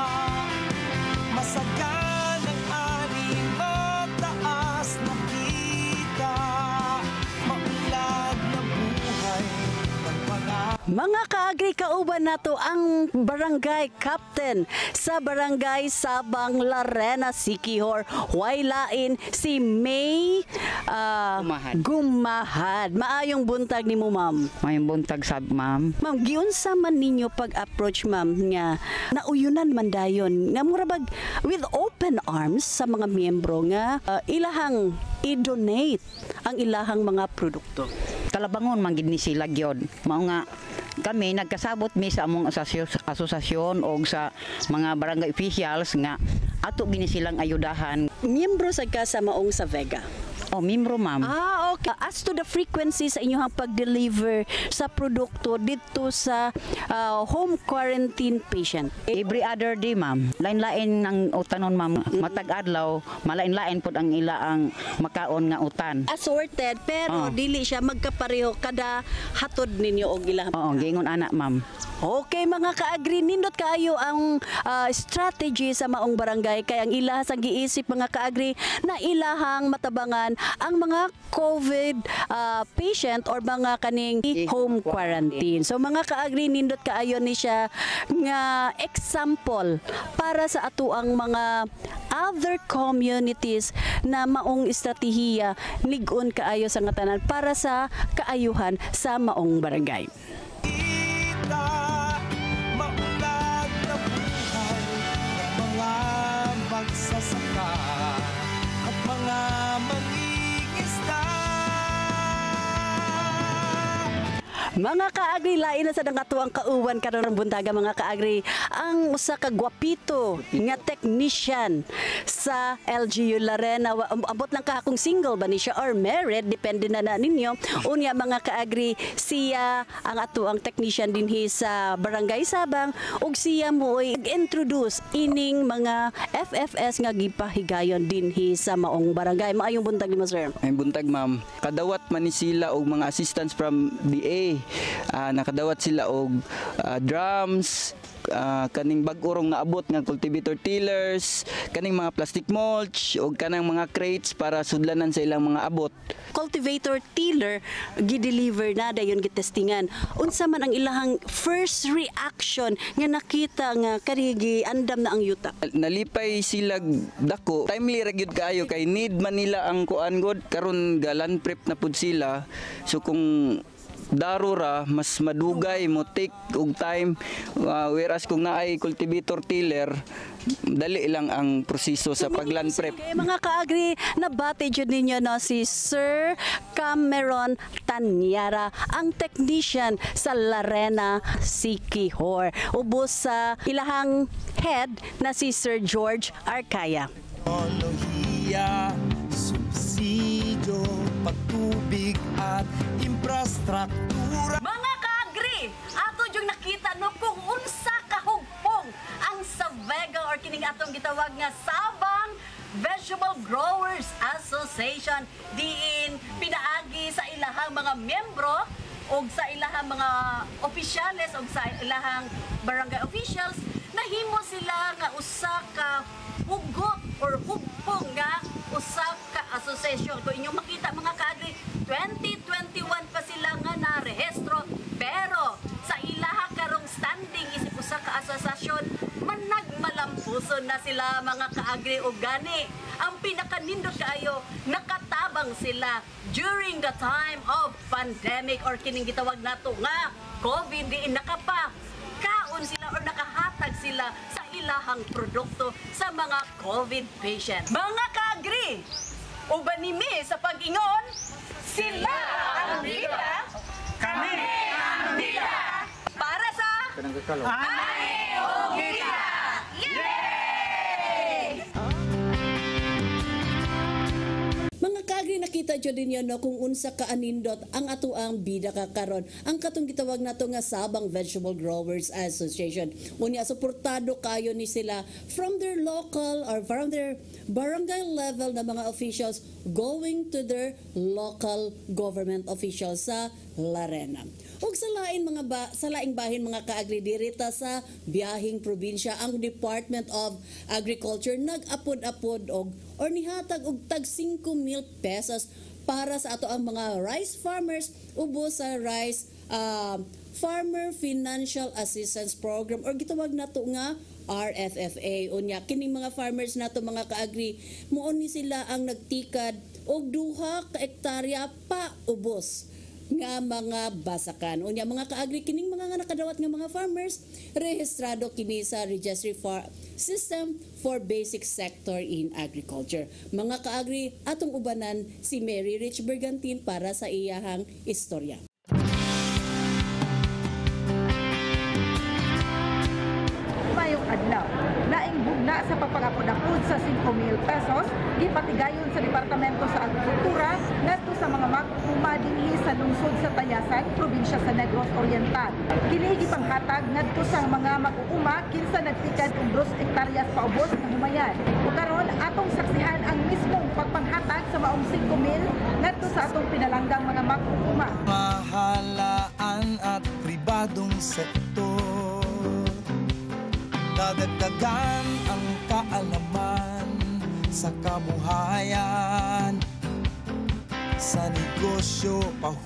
Masaganang ani, mataas na kita, maulad na buhay ng mga Mga kaagri, kauban nato ang barangay captain sa barangay Sabang Larena, Siquijor. Waylain si May uh, Gumahad. Gumahad. Maayong buntag ni mo ma'am. May buntag sab ma'am. Ma'am, giunsa man ninyo pag-approach ma'am nga nauyunan man dayon nga murabag with open arms sa mga miyembro nga uh, ilahang i-donate ang ilahang mga produkto. Talabangon man gid ni sila gyud. Mao nga kami nagkasabot mi sa among asosyo- asosasyon o sa mga barangay officials nga ato gini silang ayudahan. Miyembro sa ka sa maong sa Vega. O membro ma'am. Ah, okay. As to the frequency sa inyong pag-deliver sa produkto dito sa uh, home quarantine patient. Every other day ma'am. Lain-lain ang utanon ma'am. Matag adlaw, malain-lain pod ang ila ang makaon nga utan. Assorted pero Oh. dili siya magkapareho kada hatod ninyo og ilang. Oo, gingon anak ma'am. Okay mga kaagri, nindot kaayo ang uh, strategy sa maong barangay kay ang ilahas ang giisip mga kaagri na ilahang matabangan ang mga COVID uh, patient or mga kaning home quarantine. So mga kaagri, nindot kaayo ni siya nga example para sa ato ang mga other communities na maong estratehiya lig-on kaayo sa ngatanan para sa kaayuhan sa maong barangay. maulad na buhay ng mga magsasaka at mga mangingisda. Mga kaagri, lain na sa nangato ang kauwan karon buntaga mga kaagri ang usa ka gwapito nga technician sa L G U Larena. Wa- Abot lang ka kung single ba ni siya or married, depende na na ninyo. Unya mga kaagri, siya ang ato ang technician dinhi sa Barangay Sabang ug siya mo'y introduce ining mga F F S nga gipahigayon dinhi sa maong barangay. Maayong buntag nimo sir. Ay buntag ma'am. Kadawat man ni sila og mga assistants from D A. Uh, nakadawat sila og uh, drums, uh, kaning bag-urong na abot nga cultivator tillers, kaning mga plastic mulch og kanang mga crates para sudlanan sa ilang mga abot. Cultivator tiller gi-deliver na dayon gitestingan. Unsa man ang ilahang first reaction nga nakita nga karigi andam na ang yuta? Nalipay sila dako. Timely ra gyud kaayo kay need man nila ang kuan god karon galan prep na pud sila. So kung darura mas madugay mo take og time uh, whereas kung naay cultivator tiller dali lang ang proseso sa pagland prep. Okay, mga kaagri, nabati jud ninyo no si Sir Cameron Tanyara, ang technician sa Larena, Siquijor. Ubos sa ilahang head na si Sir George Arcaya. Teknolohiya, subsidio, pagtubig at infrastruktura. Mga kaagri, ato yung nakita no kung unsa kahugpong ang sa Vega or kining atong gitawag nga Sabang Vegetable Growers Association diin pinaagi sa ilahang mga miyembro og sa ilahang mga opisyales og sa ilahang barangay officials nahimo sila nga usa ka hugot or hugpong nga usa ka association. Kung inyong makita mga kaagri, twenty twenty-one pa sila nga narehistro pero sa ilaha karong standing isip usa ka asosasyon managmalampos Johnson na sila mga kaagri ug gani. Ang pinakanindot kaayo, nakatabang sila during the time of pandemic or kining gitawag nato nga COVID di nakapa. Kaon sila or nakahatag sila sa ilahang produkto sa mga COVID patient. Mga kaagri, uban nimi sa pag-ingon, sila ang bida, kami ang bida. Para sa Ani o Bida! Yay! Mga kaagri, nakita dyo din yan no, kung unsa ka anindot ang ato ang bida ka karon. Ang katong gitawag nato nga Sabang Vegetable Growers Association. Unya, suportado kayo ni sila from their local or from their barangay level na mga officials going to their local government officials sa Larena. Ug sa lain mga ba, sa laing bahin mga kaagri dirita sa biyahing probinsya, ang Department of Agriculture nag-apod-apod og or nihatag og tag five mil pesos para sa ato ang mga rice farmers ubos sa rice uh, Farmer Financial Assistance Program or gitawag nato nga R F F A. Unya kining mga farmers nato mga kaagri, muon ni sila ang nagtikad og duha ka hektarya pa ubos nga mga basakan. Unya mga kaagri, kining mga nga nakadawat nga mga farmers rehistrado kini sa Registry for System for Basic Sector in Agriculture. Mga kaagri, atong ubanan si Mary Rich Bergantin para sa iyahang istorya. Mayong adlaw, laing bugna sa pagpagapod-apod sa five mil pesos, gipatigayon sa Departamento sa Agrikultura ngadto sa mga mag-uma dinhi sa lungsod sa Tayasan, probinsya sa Negros Oriental. Kini gipanghatag ngadto sa mga mag-uuma kinsa nagtikad og two hektaryas paubos nga humayan. Ug karon atong saksihan ang mismong pagpanghatag sa maong five mil ngadto sa atong pinalanggang mga mag-uuma. Mahalaan at pribadong sektor, dadagdagan ang kaalaman sa kabuhayan. Sa negosyo,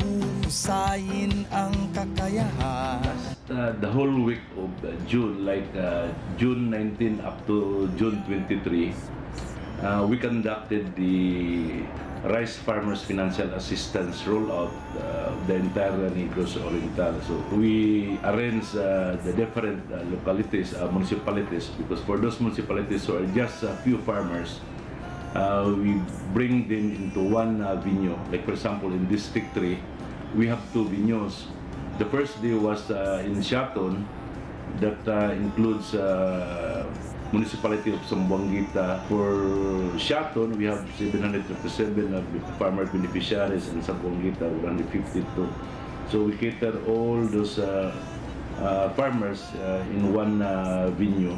pahuhusayin ang kakayahan. Uh, the whole week of uh, June, like uh, June nineteenth up to June twenty-third, uh, we conducted the Rice Farmers Financial Assistance rollout uh, the entire Negros Oriental. So we arrange uh, the different uh, localities, uh, municipalities, because for those municipalities who are just a few farmers, uh, we bring them into one uh, venue. Like for example, in District three, we have two venues. The first day was uh, in Shaton, that uh, includes uh, municipality of Sambuangita. For Shaton, we have seven hundred thirty-seven uh, farmer beneficiaries, and Sambuangita one hundred fifty-two. So we cater all those uh, uh, farmers uh, in one uh, venue,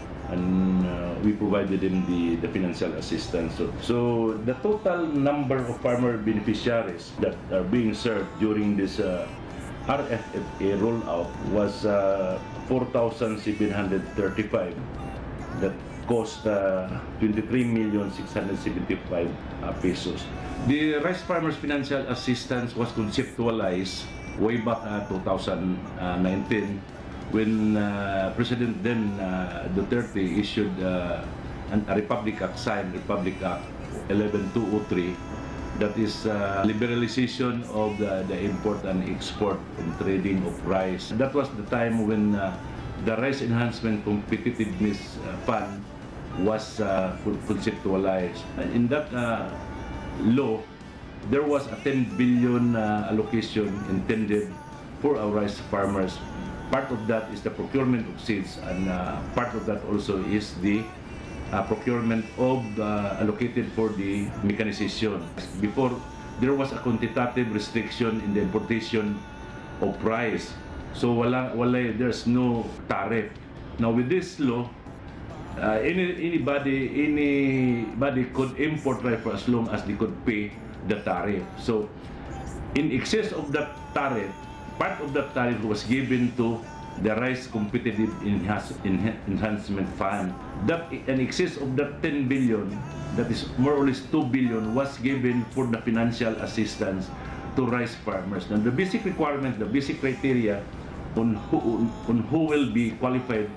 and uh, we provided them the, the financial assistance. So, so the total number of farmer beneficiaries that are being served during this uh, R F F A rollout was uh, four thousand seven hundred thirty-five. That cost uh, twenty-three million six hundred seventy-five uh, pesos. The Rice Farmers Financial Assistance was conceptualized way back uh, two thousand nineteen when uh, President then uh, Duterte issued uh, an, a Republic Act, signed Republic Act eleven two oh three, that is uh, liberalization of the, the import and export and trading of rice. That was the time when uh, the Rice Enhancement Competitiveness uh, Fund was uh, conceptualized. And in that uh, law, there was a ten billion uh, allocation intended for our rice farmers. Part of that is the procurement of seeds, and uh, part of that also is the uh, procurement of uh, allocated for the mechanization. Before, there was a quantitative restriction in the importation of rice. So wala, wala, there's no tariff. Now with this law, uh, any, anybody, anybody could import rice for as long as they could pay the tariff. So in excess of that tariff, part of that tariff was given to the Rice Competitive Enhancement Fund. That in excess of that ten billion, that is more or less two billion, was given for the financial assistance to rice farmers. Now the basic requirements, the basic criteria on who, on who will be qualified to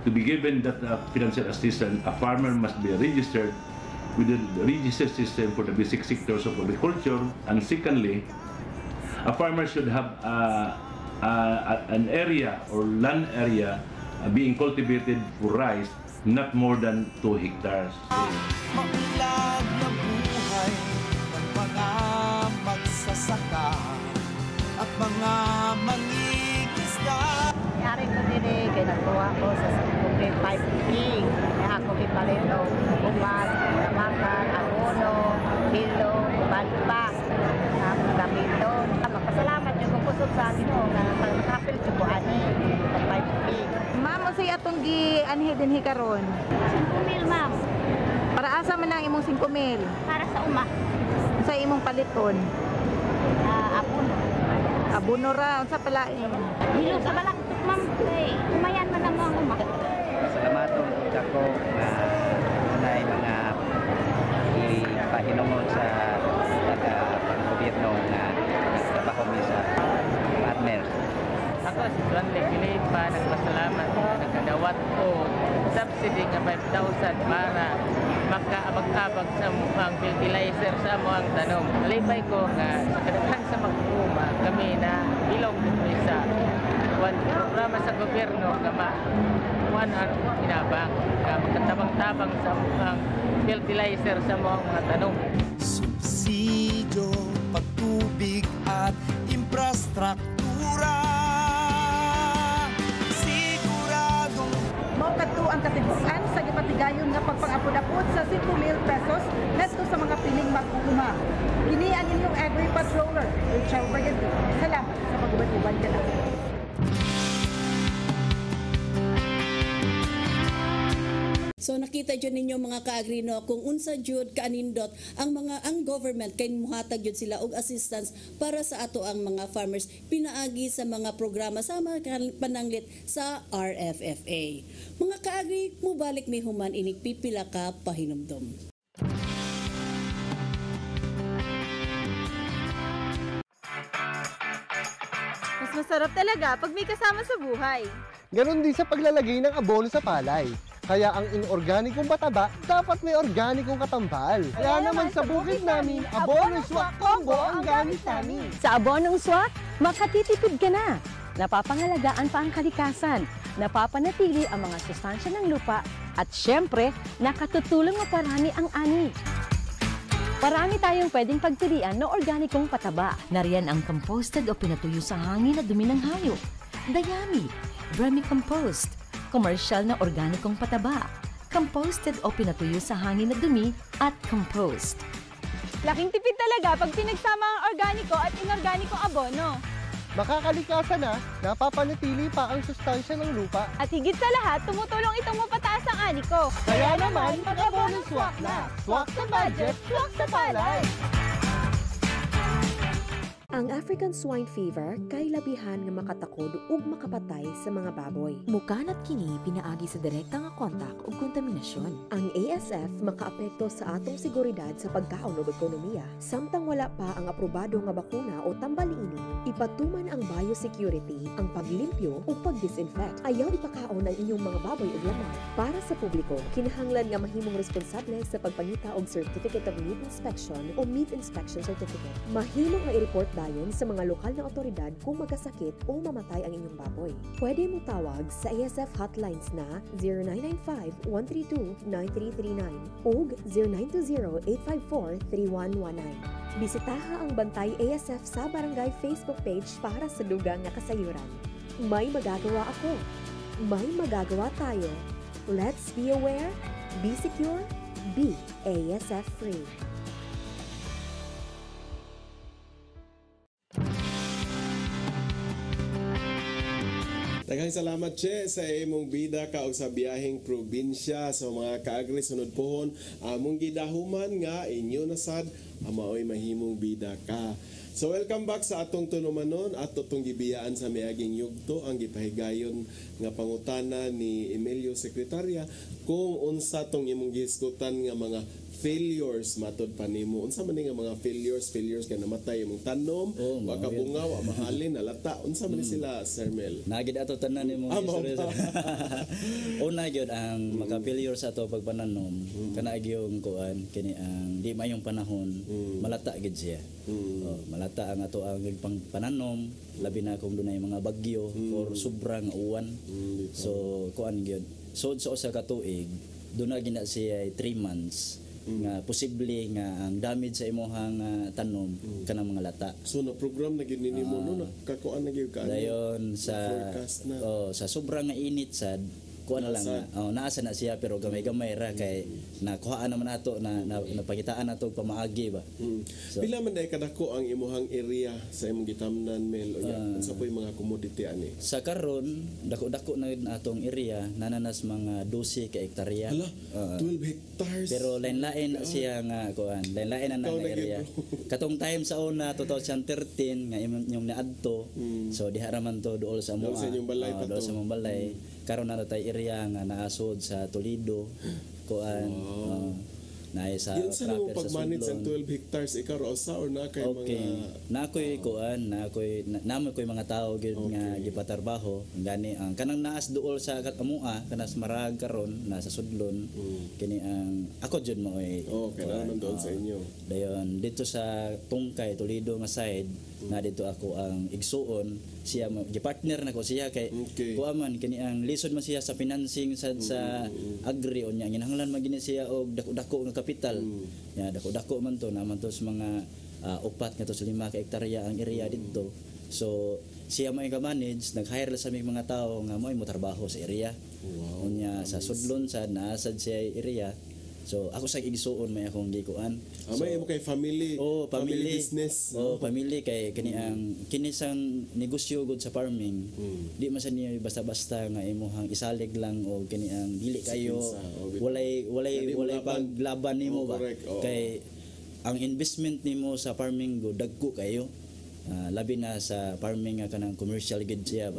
to be given that uh, financial assistance, a farmer must be registered with the registered system for the basic sectors of agriculture. And secondly, a farmer should have uh, uh, an area or land area uh, being cultivated for rice not more than two hectares. Maunlad na buhay ng mga magsasaka at mga mangingisda. Yari ko din eh, kaya nagtuwa ko sa Singapore five fifty. Kaya ako ipalit o umas, makan, abono, hilo, banpa, na gamito. Magpasalamat yung kung kusog sa akin mo, na pag-kapil si Buani, five fifty. Ma'am, o siya itong gi-anhi din hikaron? five mil, ma'am. Para asa man ang imong five mil? Para sa uma. Sa imong paliton? Uh, abono. Abono ra, unsa pala eh? Hilo sa balaktot, ma'am. Hey, umayan man ang mga uma. Salamatong ako na unay mga ipahinungod sa taga-gobyerno na nagtrabaho mi sa partner. Ako si Juan Legilid pa nagpasalamat nagkadawat ko subsidy nga five thousand para makaabag-abag sa mukhang fertilizer sa mukhang tanom. Nalipay ko nga sa kadaghan sa mag-uma kami na bilog dito sa one programa sa gobyerno nga ma-one ano inabang nga magkatabang-tabang sa mukhang fertilizer sa mukhang mga tanom. Subsidio, pagtubig at infrastruktura. Kadto ang katiguan sa gipatigayon nga pagpang-apod-apod sa five mil pesos ngadto sa mga piling mag-uuma. Kini ang inyong Agri Patroller, Rachel Brigadier. Salamat sa pag-ubad-ubad ka na. So nakita jud ninyo mga kaagri no kung unsa jud kaanindot ang mga ang government kay muhatag jud sila og assistance para sa ato ang mga farmers pinaagi sa mga programa sa mga pananglit sa R F F A. Mga kaagri, mubalik mi human inig pipila ka pahinumdom. Mas masarap talaga pag may kasama sa buhay. Ganon din sa paglalagay ng abono sa palay. Kaya ang inorganikong pataba, dapat may organikong katambal. Kaya naman sa bukid namin, Abonong Swak Combo ang gamit namin. Sa Abonong Swak, makatitipid ka na. Napapangalagaan pa ang kalikasan, napapanatili ang mga sustansya ng lupa, at syempre, nakatutulong maparami ang ani. Parami tayong pwedeng pagpilian na organikong pataba. Nariyan ang composted o pinatuyo sa hangin na dumi ng hayop, dayami, vermicompost, commercial na organikong pataba, composted o pinatuyo sa hangin na dumi, at compost. Laking tipid talaga pag pinagsama ang organiko at inorganikong abono. Makakalikasan na, napapanatili pa ang sustansya ng lupa. At higit sa lahat, tumutulong itong mapataas ang ani ko. Kaya naman, mag-Abonong Swak na! Swak sa budget, swak sa palay! Ang African swine fever kay labihan nga makatakod ug makapatay sa mga baboy. Mukanat kini pinaagi sa direkta nga kontak ug kontaminasyon. Ang A S F makaapekto sa atong seguridad sa pagkaon ug ekonomiya. Samtang wala pa ang aprobado nga bakuna o tambaliini, ipatuman ang biosecurity, ang paglimpyo ug pagdisinfect. Ayaw ipakaon ang inyong mga baboy ug lamang. Para sa publiko, kinahanglan nga mahimong responsable sa pagpangita og Certificate of Meat Inspection o Meat Inspection Certificate. Mahimong nga i-report dayon sa mga lokal na otoridad kung magkasakit o mamatay ang inyong baboy. Pwede mo tawag sa A S F hotlines na zero nine nine five, one three two, nine three three nine ug zero nine two zero, eight five four, three one one nine. Bisitaha ang Bantay A S F sa Barangay Facebook page para sa dugang nga kasayuran. May magagawa ako. May magagawa tayo. Let's be aware, be secure, be A S F free. Daghang salamat che sa imong bida ka og sa biyaheng probinsya sa mga kaagri sunod pohon among gidahuman nga inyo nasad amaoy mahimong bida ka. So welcome back sa atong tunumanon ato tong gibiyaan sa miaging yugto ang gipahigayon nga pangutana ni Emilio Secretaria kung unsa tong imong gihisgutan nga mga failures matod pa nimo. Unsa man nga mga failures, failures kay namatay imong tanom, Oh, wa ka mga bunga, wa mahalin, alata. Unsa man Mm. sila, Sir Mel? Nagid ato tanan nimo Ah, mao istorya. ba? Una gyud ang maka-failure sa ato pagpananom kana gyud kuan kini ang di mayong panahon malata gid siya. Oh, malata ang ato ang pang pananom labi na kung dunay mga bagyo or sobrang uwan. So kuan gyud. So sa usa ka tuig duna gina siya three months nga posible nga ang damage sa imong uh, tanom kanang mga lata. So na program na gid nimo no nakakuan na gyud ka. Dayon sa forecast na. oh sa sobrang nga init sad kuha na lang na, oh, naasa na siya pero gamay-gamay ra kay nakuhaan naman nato na, na napakitaan nato pamaagi ba. Mm. So, Pila man day kadako ang imuhang area sa imong gitamnan Mel o uh, unsa po'y mga commodity ani? Sa karon dako-dako na yun atong area nananas mga twelve ka hektarya. Hala, Uh, twelve hectares. Pero lain-lain na siya nga kuan, lain-lain na Ikaw nang na area. gyud, Katong time sa una twenty thirteen nga imong yung niadto. So diha ra man to duol sa Dool mo. sa inyong balay pa Dool to. sa mong balay. Karon na tay area nga naasod sa Toledo. Kuan. Uh, naay sa Yun sa mo proper sa pag-manage ang Sudlon. twelve hectares ikaw ra usa or na kay Okay. mga Na ako'y kuan, na ako'y na, namo ko'y mga tao gyud nga gipatarbaho. Gani ang kanang naas duol sa katamua kanas marag karon nasa Sudlon. Kini ang ako jud mo oy. Oh, kailangan doon sa inyo. Dayon dito sa Tungkay Toledo nga side na dito ako ang igsuon siya mo gipartner na ko siya kay kuan man kini ang lisod man siya sa financing sa sa agri unya ginahanglan man gini siya og dako-dako nga kapital. Ya dako-dako man to naman to sa mga uh, upat nga to sa lima ka hektarya ang area dito. So siya mo i-manage nag-hire sa mga tao nga mo mo trabaho sa area. Wow. Unya sa Sudlon sa naasad siya area. So ako sa igsuon may akong gikuan. Ah, may mo kay family. Oh, family, business. Oh, family kay kini ang kini sang negosyo gud sa farming. Di man sa niya basta-basta nga imuhang isalig lang o kini ang dili kayo walay walay walay paglaban nimo ba. Kay ang investment nimo sa farming go dagko kayo. Uh, labi na sa farming nga kanang commercial gid siya ba.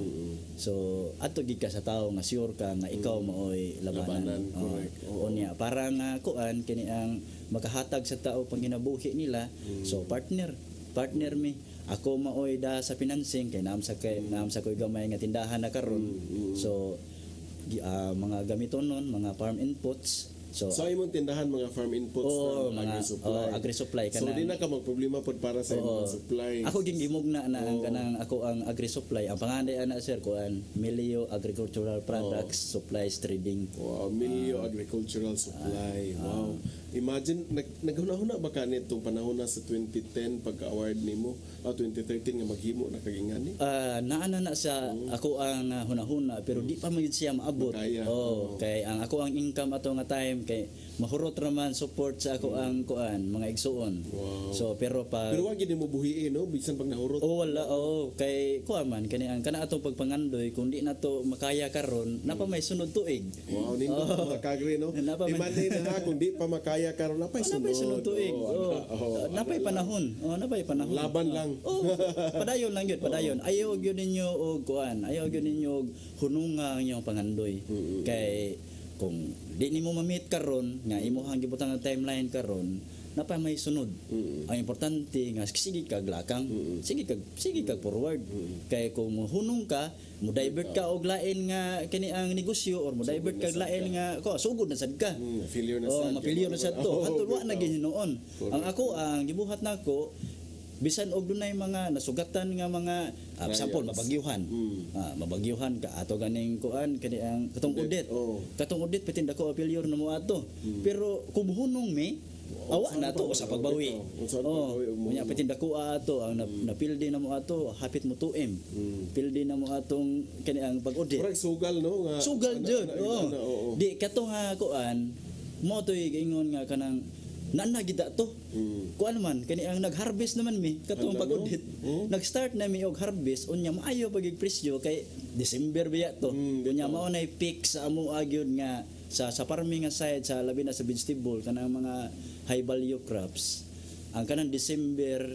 So ato gid ka sa tao nga sure ka nga ikaw maoy labanan. Labanan, Oh, correct. o niya para nga kuan kini ang makahatag sa tao pang ginabuhi nila. So partner, partner mi. Ako maoy da sa financing kay naam sa kay naam sa koy gamay nga tindahan na karon. So gi- ah, mga gamiton nun, mga farm inputs. So, So imong tindahan mga farm inputs Oo, na mga- agri-supply. oo, agri-supply ka So na. di na ka magproblema pod para sa imong Oo. supply. Ako ging gimugna na ang Oo. kanang ako ang agri-supply. Ang panganay ana sir ko ang Milio Agricultural Products Supplies Trading. Wow, Milio Agricultural Supply. Wow. Imagine nag naghuna-huna ba ka nitong panahon na sa twenty ten pagka-award nimo? O twenty thirteen nga maghimo na kagingani? Ah, naana na sa ako ang ah, hunahuna pero di pa man gid siya maabot. Oh, kay ang ako ang income ato nga time kay mahurot raman support sa ako ang kuan mga igsuon. Wow. So pero pa Pero wag gid mo buhiin no bisan pag nahurot. Oh wala oh kay kuan man kani ang kana atong pagpangandoy kung di na to makaya karon napa may sunod tuig. Wow, nindot Oh. mga kagri no. Napa may- Imagine na ha, kung di pa makaya karon napay Oh, sunod. napay sunod tuig. Oo, Oh, ana- oh, napay ana- panahon. Oh, napay panahon. Laban lang. Oh, padayon lang yun, padayon. Ayaw gyud ninyo og kuan, ayaw gyud ninyo og hununga ang inyong pangandoy. Kay kung di nimo ma-meet karon nga imuhang gibutang ang timeline karon, napay may sunod. Ang importante nga sige kag lakang, sige kag sige kag forward. Kay kung hunong ka, mo divert ka og lain nga kini ang negosyo or mo divert kag lain nga ko sugod na sad ka. Failure na Oh, sad. ma-failure na sad to. Oh, Hantud wa na bitaw. gihinoon. Ang ako ang gibuhat nako bisan og dunay mga nasugatan nga mga uh, example Trials. mabagyuhan. Ah, mabagyuhan ka ato ganing kuan kani ang katong Audit, audit. oh. Katong audit pitinda ko appeal na mo ato. Pero kung hunong mi awa na to sa pagbawi. Oh, unya pitinda ko ato ang na, napildi na mo ato hapit mo tuim. Pildi na mo atong kani ang pag-audit. Correct, sugal no nga. Sugal ana- jud. ana- Oh. ana, oo. Di kato nga kuan mo toy giingon nga kanang nana gida to. Kuan man kani ang nag-harvest naman mi katong Hala, no? pag-audit. Nag-start na mi og harvest unya maayo pagig presyo kay December biya to. Unya mao nay peak sa amo agyod nga sa sa farming nga side sa labi na sa vegetable kanang mga high value crops. Ang kanang December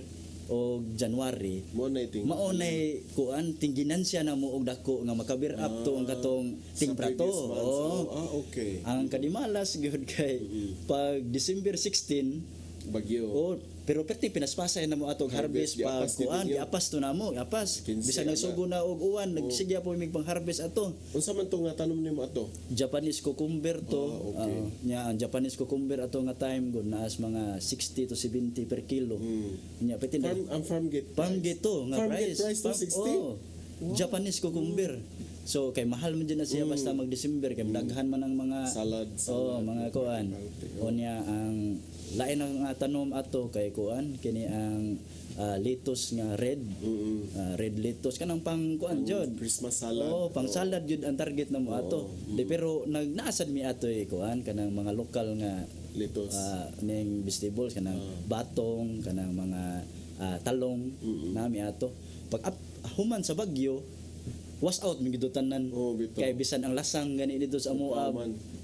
o January mo na ting maunay kuan tingginan siya na mo og dako nga makabir up to ang katong timprato. Oh, ah, okay. Ang kadimalas gyud kay pag December sixteen bagyo. Oh, pero perti pinaspasay na mo atong harvest, harvest pag kuan giapas to namo, apas. Bisan nagsugo na og uwan, oh. nagsigya po mig pang harvest ato. Unsa man to nga tanom nimo ato? Japanese cucumber to. Ah, okay. uh, nya ang Japanese cucumber ato nga time gud naas mga sixty to seventy per kilo. Hmm. Nya pati na farm, ang farm gate farm gate to nga farm price. Gate price to sixty. Oh, wow. Japanese cucumber. So kay mahal man dyan na siya mm. basta mag December kay mm. daghan man ang mga salad, oh salad mga kuan. O niya ang lain ang uh, tanom ato kay kuan kini ang uh, lettuce nga red. Mm-hmm. uh, red lettuce kanang pang kuan jud Christmas salad. Oh, pang oh. salad jud ang target namo ato. Mm. De pero nagnaasad mi ato eh, kuan kanang mga lokal nga lettuce. Uh, ning vegetables kanang uh. batong kanang mga uh, talong mm-hmm. nami ato. Pag up, human sa bagyo was out mi gidutanan oh, kay bisan ang lasang gani dito sa amo uh,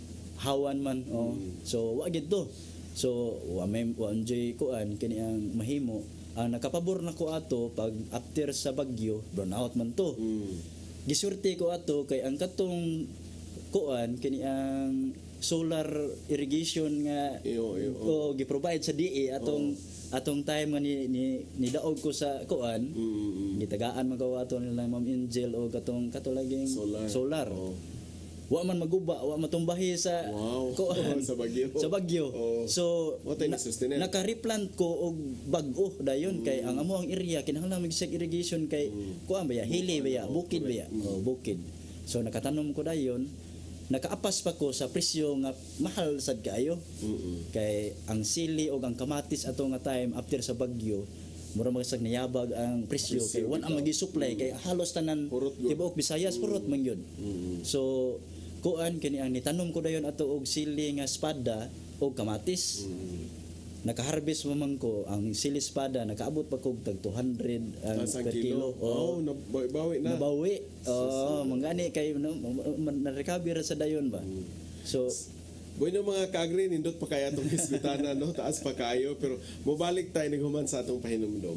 hawan man oh mm. so wa gid to so wa may wa enjoy kuan kini ang mahimo ang nakapabor na ko ato pag after sa bagyo burn out man to mm. gisurti ko ato kay ang katong kuan kini ang solar irrigation nga iyo, iyo, oh. o gi-provide sa D A atong oh. atong time nga ni ni, ni daog ko sa kuan mm-hmm. gitagaan man ko ato nila Ma'am Angel o katong katulaging solar, solar. Oh. Wa man maguba wa matumbahi sa wow. kuan sa bagyo sa bagyo oh. So na, naka-replant ko og bag-o dayon mm. kay ang amo ang area kinahanglan mag check irrigation kay mm. kuan ba ya hili ba ya bukid ba ya mm. oh, bukid so nakatanom ko dayon nakaapas pa ko sa presyo nga mahal sad kaayo. Mm-hmm. Kay ang sili o ang kamatis ato nga time after sa bagyo mura magsag niyabag ang presyo, presyo kay wan ang magi-supply mm-hmm. kay halos tanan tibuok Visayas mm-hmm. purot man gyud. Mm-hmm. So kuan kini ang nitanom ko dayon ato og sili nga espada og kamatis. Mm-hmm. Naka-harvest mo man ko ang sili espada nakaabot pa kog tag two hundred ang per kilo. Oh, oh nabawi na. Nabawi. Oh, mangani kay no, na-recover sa dayon ba. Mm. So bueno mga kaagri nindot pa kaya atong hisgutana no taas pa kayo pero mobalik tayo naghuman sa atong pahinumdom.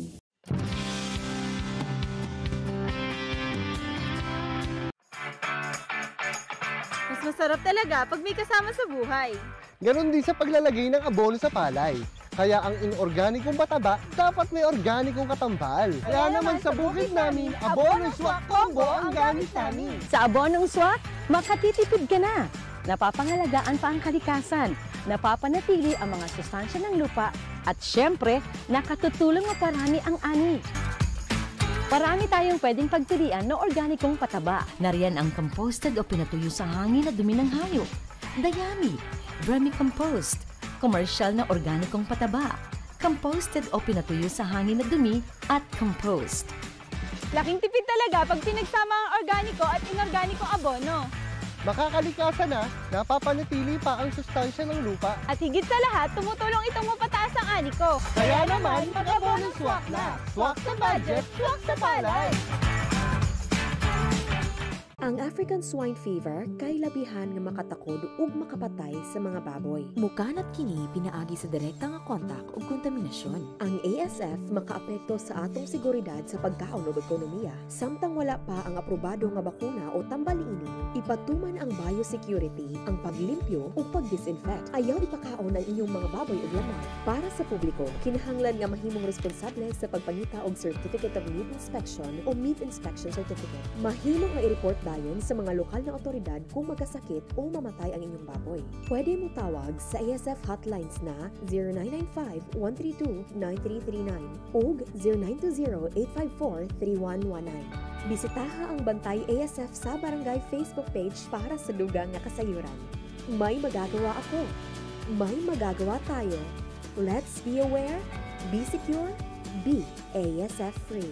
Mas masarap talaga pag may kasama sa buhay. Ganon din sa paglalagay ng abono sa palay. Kaya ang inorganikong pataba, dapat may organikong katambal. Kaya naman sa bukid namin, Abonong Swak Combo ang gamit namin. Sa Abonong Swak, makatitipid ka na. Napapangalagaan pa ang kalikasan, napapanatili ang mga sustansya ng lupa, at syempre, nakatutulong maparami ang ani. Parami tayong pwedeng pagpilian na organikong pataba. Nariyan ang composted o pinatuyo sa hangin na dumi ng hayop, dayami, vermicompost, komersyal na organikong pataba, composted o pinatuyo sa hangin na dumi, at compost. Laking tipid talaga pag pinagsama ang organiko at inorganikong abono. Makakalikasan na, napapanatili pa ang sustansya ng lupa. At higit sa lahat, tumutulong itong mapataas ang ani ko. Kaya naman, mag-Abonong Swak na! Swak sa budget, swak sa palay! Ang African swine fever kay labihan nga makatakod ug makapatay sa mga baboy. Mukanat kini pinaagi sa direkta nga kontak ug kontaminasyon. Ang A S F makaapekto sa atong seguridad sa pagkaon ug ekonomiya. Samtang wala pa ang aprobado nga bakuna o tambaliini, ipatuman ang biosecurity, ang paglimpyo ug pagdisinfect. Ayaw ipakaon ang inyong mga baboy ug lamang. Para sa publiko, kinahanglan nga mahimong responsable sa pagpangita og Certificate of Meat Inspection o Meat Inspection Certificate. Mahimong nga i-report dayon sa mga lokal na otoridad kung magkasakit o mamatay ang inyong baboy. Pwede mo tawag sa A S F hotlines na zero nine nine five, one three two, nine three three nine o zero nine two zero, eight five four, three one one nine. Bisitaha ang Bantay A S F sa barangay Facebook page para sa dugang nga kasayuran. May magagawa ako. May magagawa tayo. Let's be aware, be secure, be A S F free.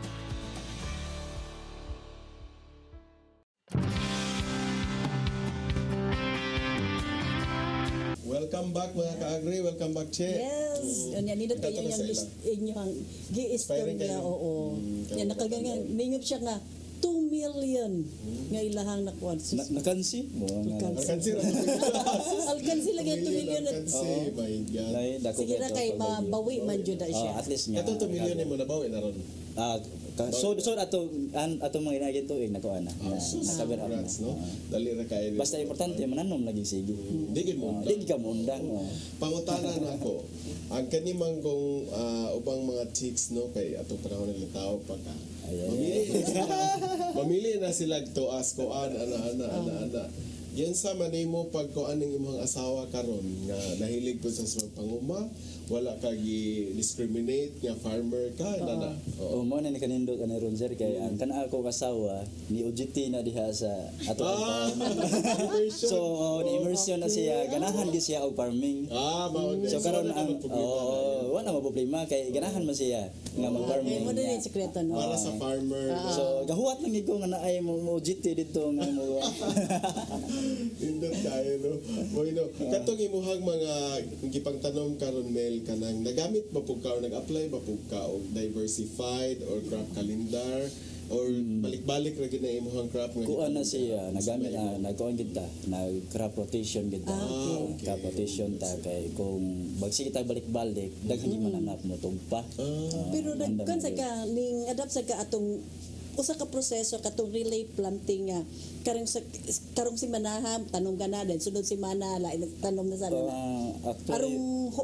Welcome back mga ka-agri, welcome back Che. Yes, yan nindot kayo yung inyong gi-istorya, oo. Yan nakagangan, ningop siya nga two million nga ilahang nakuha. Na, nakansi mo nga. Alkansi ra. Alkansi lagi two million at Alkansi, my God. Lai dako sige na kay mabawi man jud na siya. Oh, at least nga. Kato two million mo nabawi na ron. Ah, ka- so so ato an ato mga inagin tuig nakuha na. Ah, sus, Nakaber up na. congrats, no? Dali ra kay. Basta importante mananom lagi sige. Di gid mo. Ah, Di ka mo undang. oh. Pangutanan ako. Ang kani manggong ah, ubang mga chicks no kay atong panahon nila tao pagka mamili na sila, mamili na sila tuas kuan ana ana ana ana. Yan sa manimo pagkuan ng imong asawa karon nga nahilig po sa panguma wala ka gi-discriminate nga farmer ka na na. Oh, mo na ni kanindot ani ron sir kay ang kana ako kasawa ni O G T na diha sa ato Ah, so oh, ni immersion na siya ganahan gi siya og farming. Ah, mao So karon ang oh, wala mo problema kay ganahan man siya nga mag-farming. Mo din sekreto no. para sa farmer. So gahuwat lang ko nga naay mo O G T dito nga mo. Indot kayo no. Bueno, katong imuhang mga gipangtanom karon Mel kanang nagamit ba pug ka or nag-apply ba pug ka og diversified or crop calendar or balik-balik ra gid na imuhang crop nga Kuan na siya nagamit na nagkuan kita nag crop rotation kita. Ah, okay. Crop rotation ta kay kung bagsi kita balik-balik daghan mm. mananap mo tugpa. Ah. Pero nagkan sa ka ning adapt sa ka atong usa ka proseso katong relay planting nga karong sa karong si manaha tanong ka na din sunod si mana lain tanom na sana na. Uh, Arong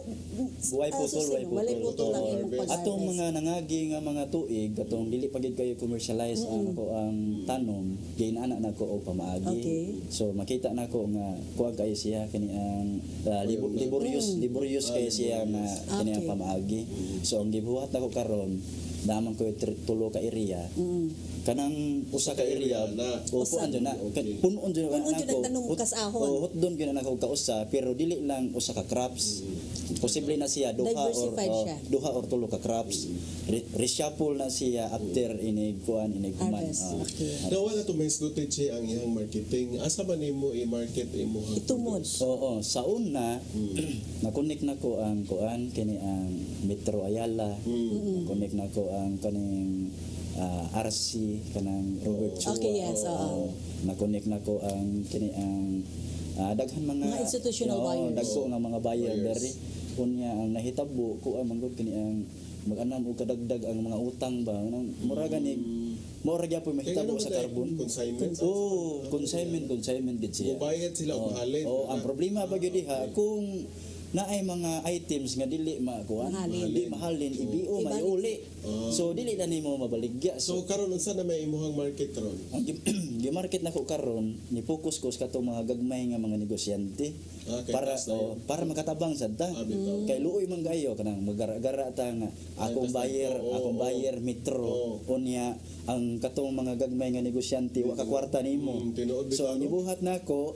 buhay putol, buhay putol. Walay putol lang imong pag Atong mga nangagi nga mga tuig, atong dili pa gid kayo commercialize mm-hmm. ang ako ang tanom, ginana na ko og pamaagi. Okay. So makita na ko nga kuha kayo siya kani ang uh, libo, laborious, laborious kayo siya nga kani ang pamaagi. So ang gibuhat nako karon naman ko tulo ka area. Mm. Kanang usa ka area na upo anjo na punon jud Punon kanang jud nagtanong kas ahon. hot doon gyud na nako ka usa pero dili lang usa ka crops. Posible na siya duha or Diversified uh, siya. duha or tulo ka crops. Re- reshuffle na siya after inig kuan inig human. Harvest. Uh, Okay. Daw wala to may sgutit siya ang iyang marketing. Asa man nimo i-market imong Itumod. Oo, sa una na-connect na ko ang kuan kini ang Metro Ayala. Na-connect na ko ang kaning uh, R C kanang Robert Chua. Okay, yes, oo. Uh, na-connect na ko ang kini ang uh, daghan mga Mga institutional oo, buyers. dagko nga mga buyer Buyers. dere unya ang nahitabo ko ang manggod kini ang mag-anam og kadagdag ang mga utang ba nang mura gani mura gyapon mahitabo sa carbon. Consignment. Oh, consignment, consignment gid siya. Mubayad sila og mahalin. Oh, ang problema ba gyud diha kung naay mga items nga dili makuha, Mahalin. dili mahalin, ibio Ibalik. mayuli. So dili na nimo mabaligya. So karon unsa na may imuhang market ron? Ang gi- gi-market nako karon ni focus ko sa katong mga gagmay nga mga negosyante Ah, kay para kas na oh, para makatabang sad ta. Ah, bitaw. Kay luoy man gayo kanang magara-gara ta nga akong kas na- buyer, oo, akong oo. buyer metro unya ang katong mga gagmay nga negosyante wa ka kwarta nimo. Mm, tinuod So bitaw, ang no? ibuhat nako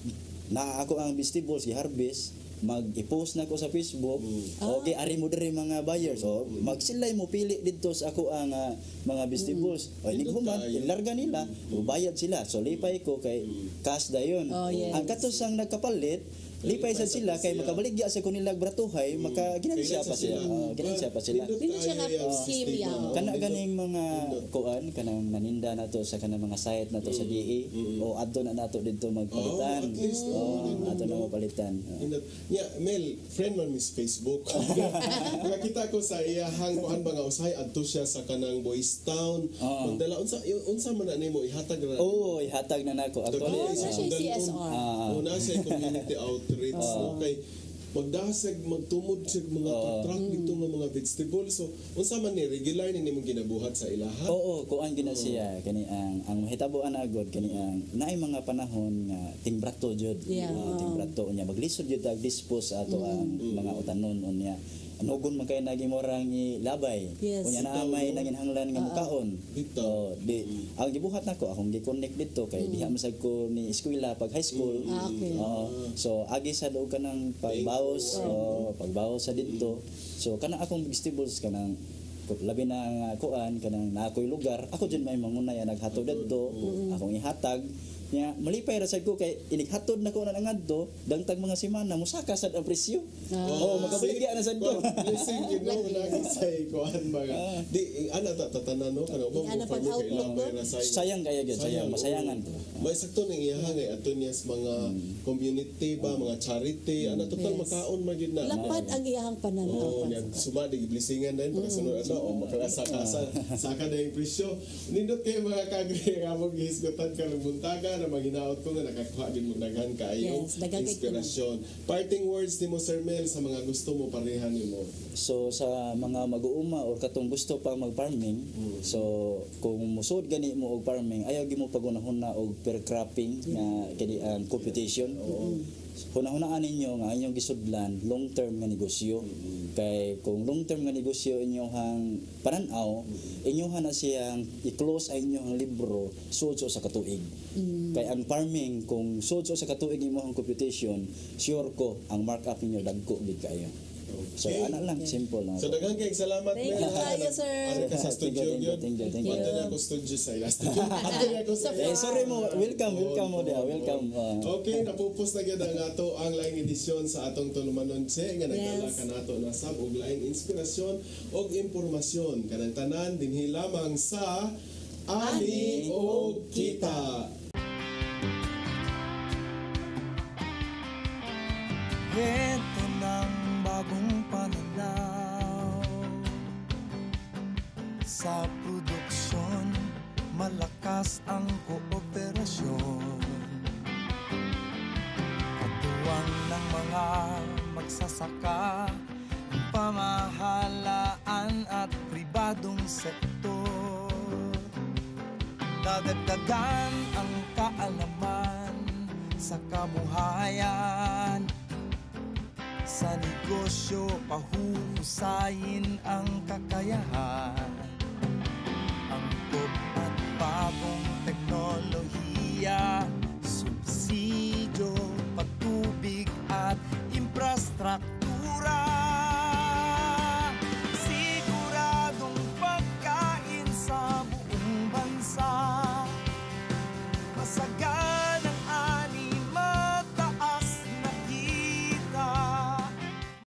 na ako ang vegetables gi-harvest mag-i-post na ko sa Facebook okay ari mo diri mga buyers so magsilay mo pili didto sa ako ang ah, mga vegetables o inig human ilarga nila o bayad sila so lipay ko kay cash dayon Oh, yes. ang katos ang nagkapalit lipay sa sila kay makabaligya sa kunilag bratuhay maka ginansya pa sila oh, ginansya pa sila Dili siya ka scheme ya. kana ganing mga kuan kanang naninda nato sa kanang mga site nato sa D A o adto na nato didto magpalitan Oh, at least, oh, oh, ato na mapalitan oh. Indot. Yeah, Mel, friend man miss Facebook. Nakita ko sa iyahang kuan ba nga usahay adto siya sa kanang Boys Town. Oo. Magdala unsa y- unsa man na nimo ihatag ra. Oo, ihatag na nako. Actually, Oh, na siya ah, C S R. Ah. Oo, na siya community outreach no kay magdasag magtumod siya mga truck dito nga mga vegetables so unsa man ni regular ni nimo ginabuhat sa ilaha. Oo, kuan gina siya kani ang ang mahitabuan agod kani ang naay mga panahon nga timbrato jud. Yeah, Ah, oo. timbrato unya maglisod jud tag dispose ato ang mga utanon unya. Anugon man kay naging morang ilabay. Yes. Unya na may naging hanglan nga mukaon. Dito. Oh, di ang gibuhat nako akong gi-connect dito kay diha masag ko ni eskwela pag high school. Ah, okay. Oo. So agi sa do kanang pagbawas, oh, pagbawas sa dito. So kana akong vegetables kanang labi na nga kuan kanang na ako'y lugar, ako dyan may mangunay ang naghatod dito, akong ihatag Nya malipay ra sad ko kay ilighatod na ko na ngadto dangtag mga semana musaka sad ang presyo. Oh, magabaligya na sad ko. Blessing you know lagi say kuan mga. Di ana ta tatanan no kana mo Ana pag outlook no. Sayang kaya gyud, sayang masayangan ko. May sakto ning iya ngay ato niya sa mga community ba mga charity ana total makaon magid na. Lapad ang iyahang pananaw. Oh, niyang sumadi blessingan din pagkasunod ano o makasaka saka na yung presyo. Nindot kay mga kagre nga mo gihisgotan ka ng buntaga na maghinaot ko nga nakakuha din mo daghan kaayo Yes, daghang kay inspirasyon. Parting words ni mo Sir Mel sa mga gusto mo parehan nimo. So sa mga mag-uuma or katong gusto pa mag-farming, so kung musud gani mo og farming, ayaw gi mo pagunahon og per cropping nga kani ang competition. Hunahunaan ninyo nga inyong gisudlan long term nga negosyo. Kay kung long term nga negosyo inyong pananaw, inyohan na siyang i-close ay inyong libro sudso sa katuig. Mm. Kay ang farming kung sudso sa katuig imong computation, sure ko ang markup ninyo dagko gid kayo. So Okay. ana lang, simple lang. So daghang kay salamat Thank you kayo, sir. Ari ka sa studio Thank you, gyud. thank you, thank you. Ato na ko studio sa ila studio. Ato na ko sa Eh, sorry mo, welcome, welcome mo dia, welcome. Uh, Okay, napupos na gyud ang ato ang laing edisyon sa atong tulumanon se nga nagdala Yes. kanato na sab og laing inspirasyon og impormasyon kanang tanan dinhi lamang sa Ani og Kita. Ito ng bagong pananaw sa produksyon, malakas ang kooperasyon. Katuwang ng mga magsasaka, ang pamahalaan at pribadong sektor. Dadagdagan ang kaalaman sa kabuhayan. Sa negosyo, pahuhusayin ang kakayahan.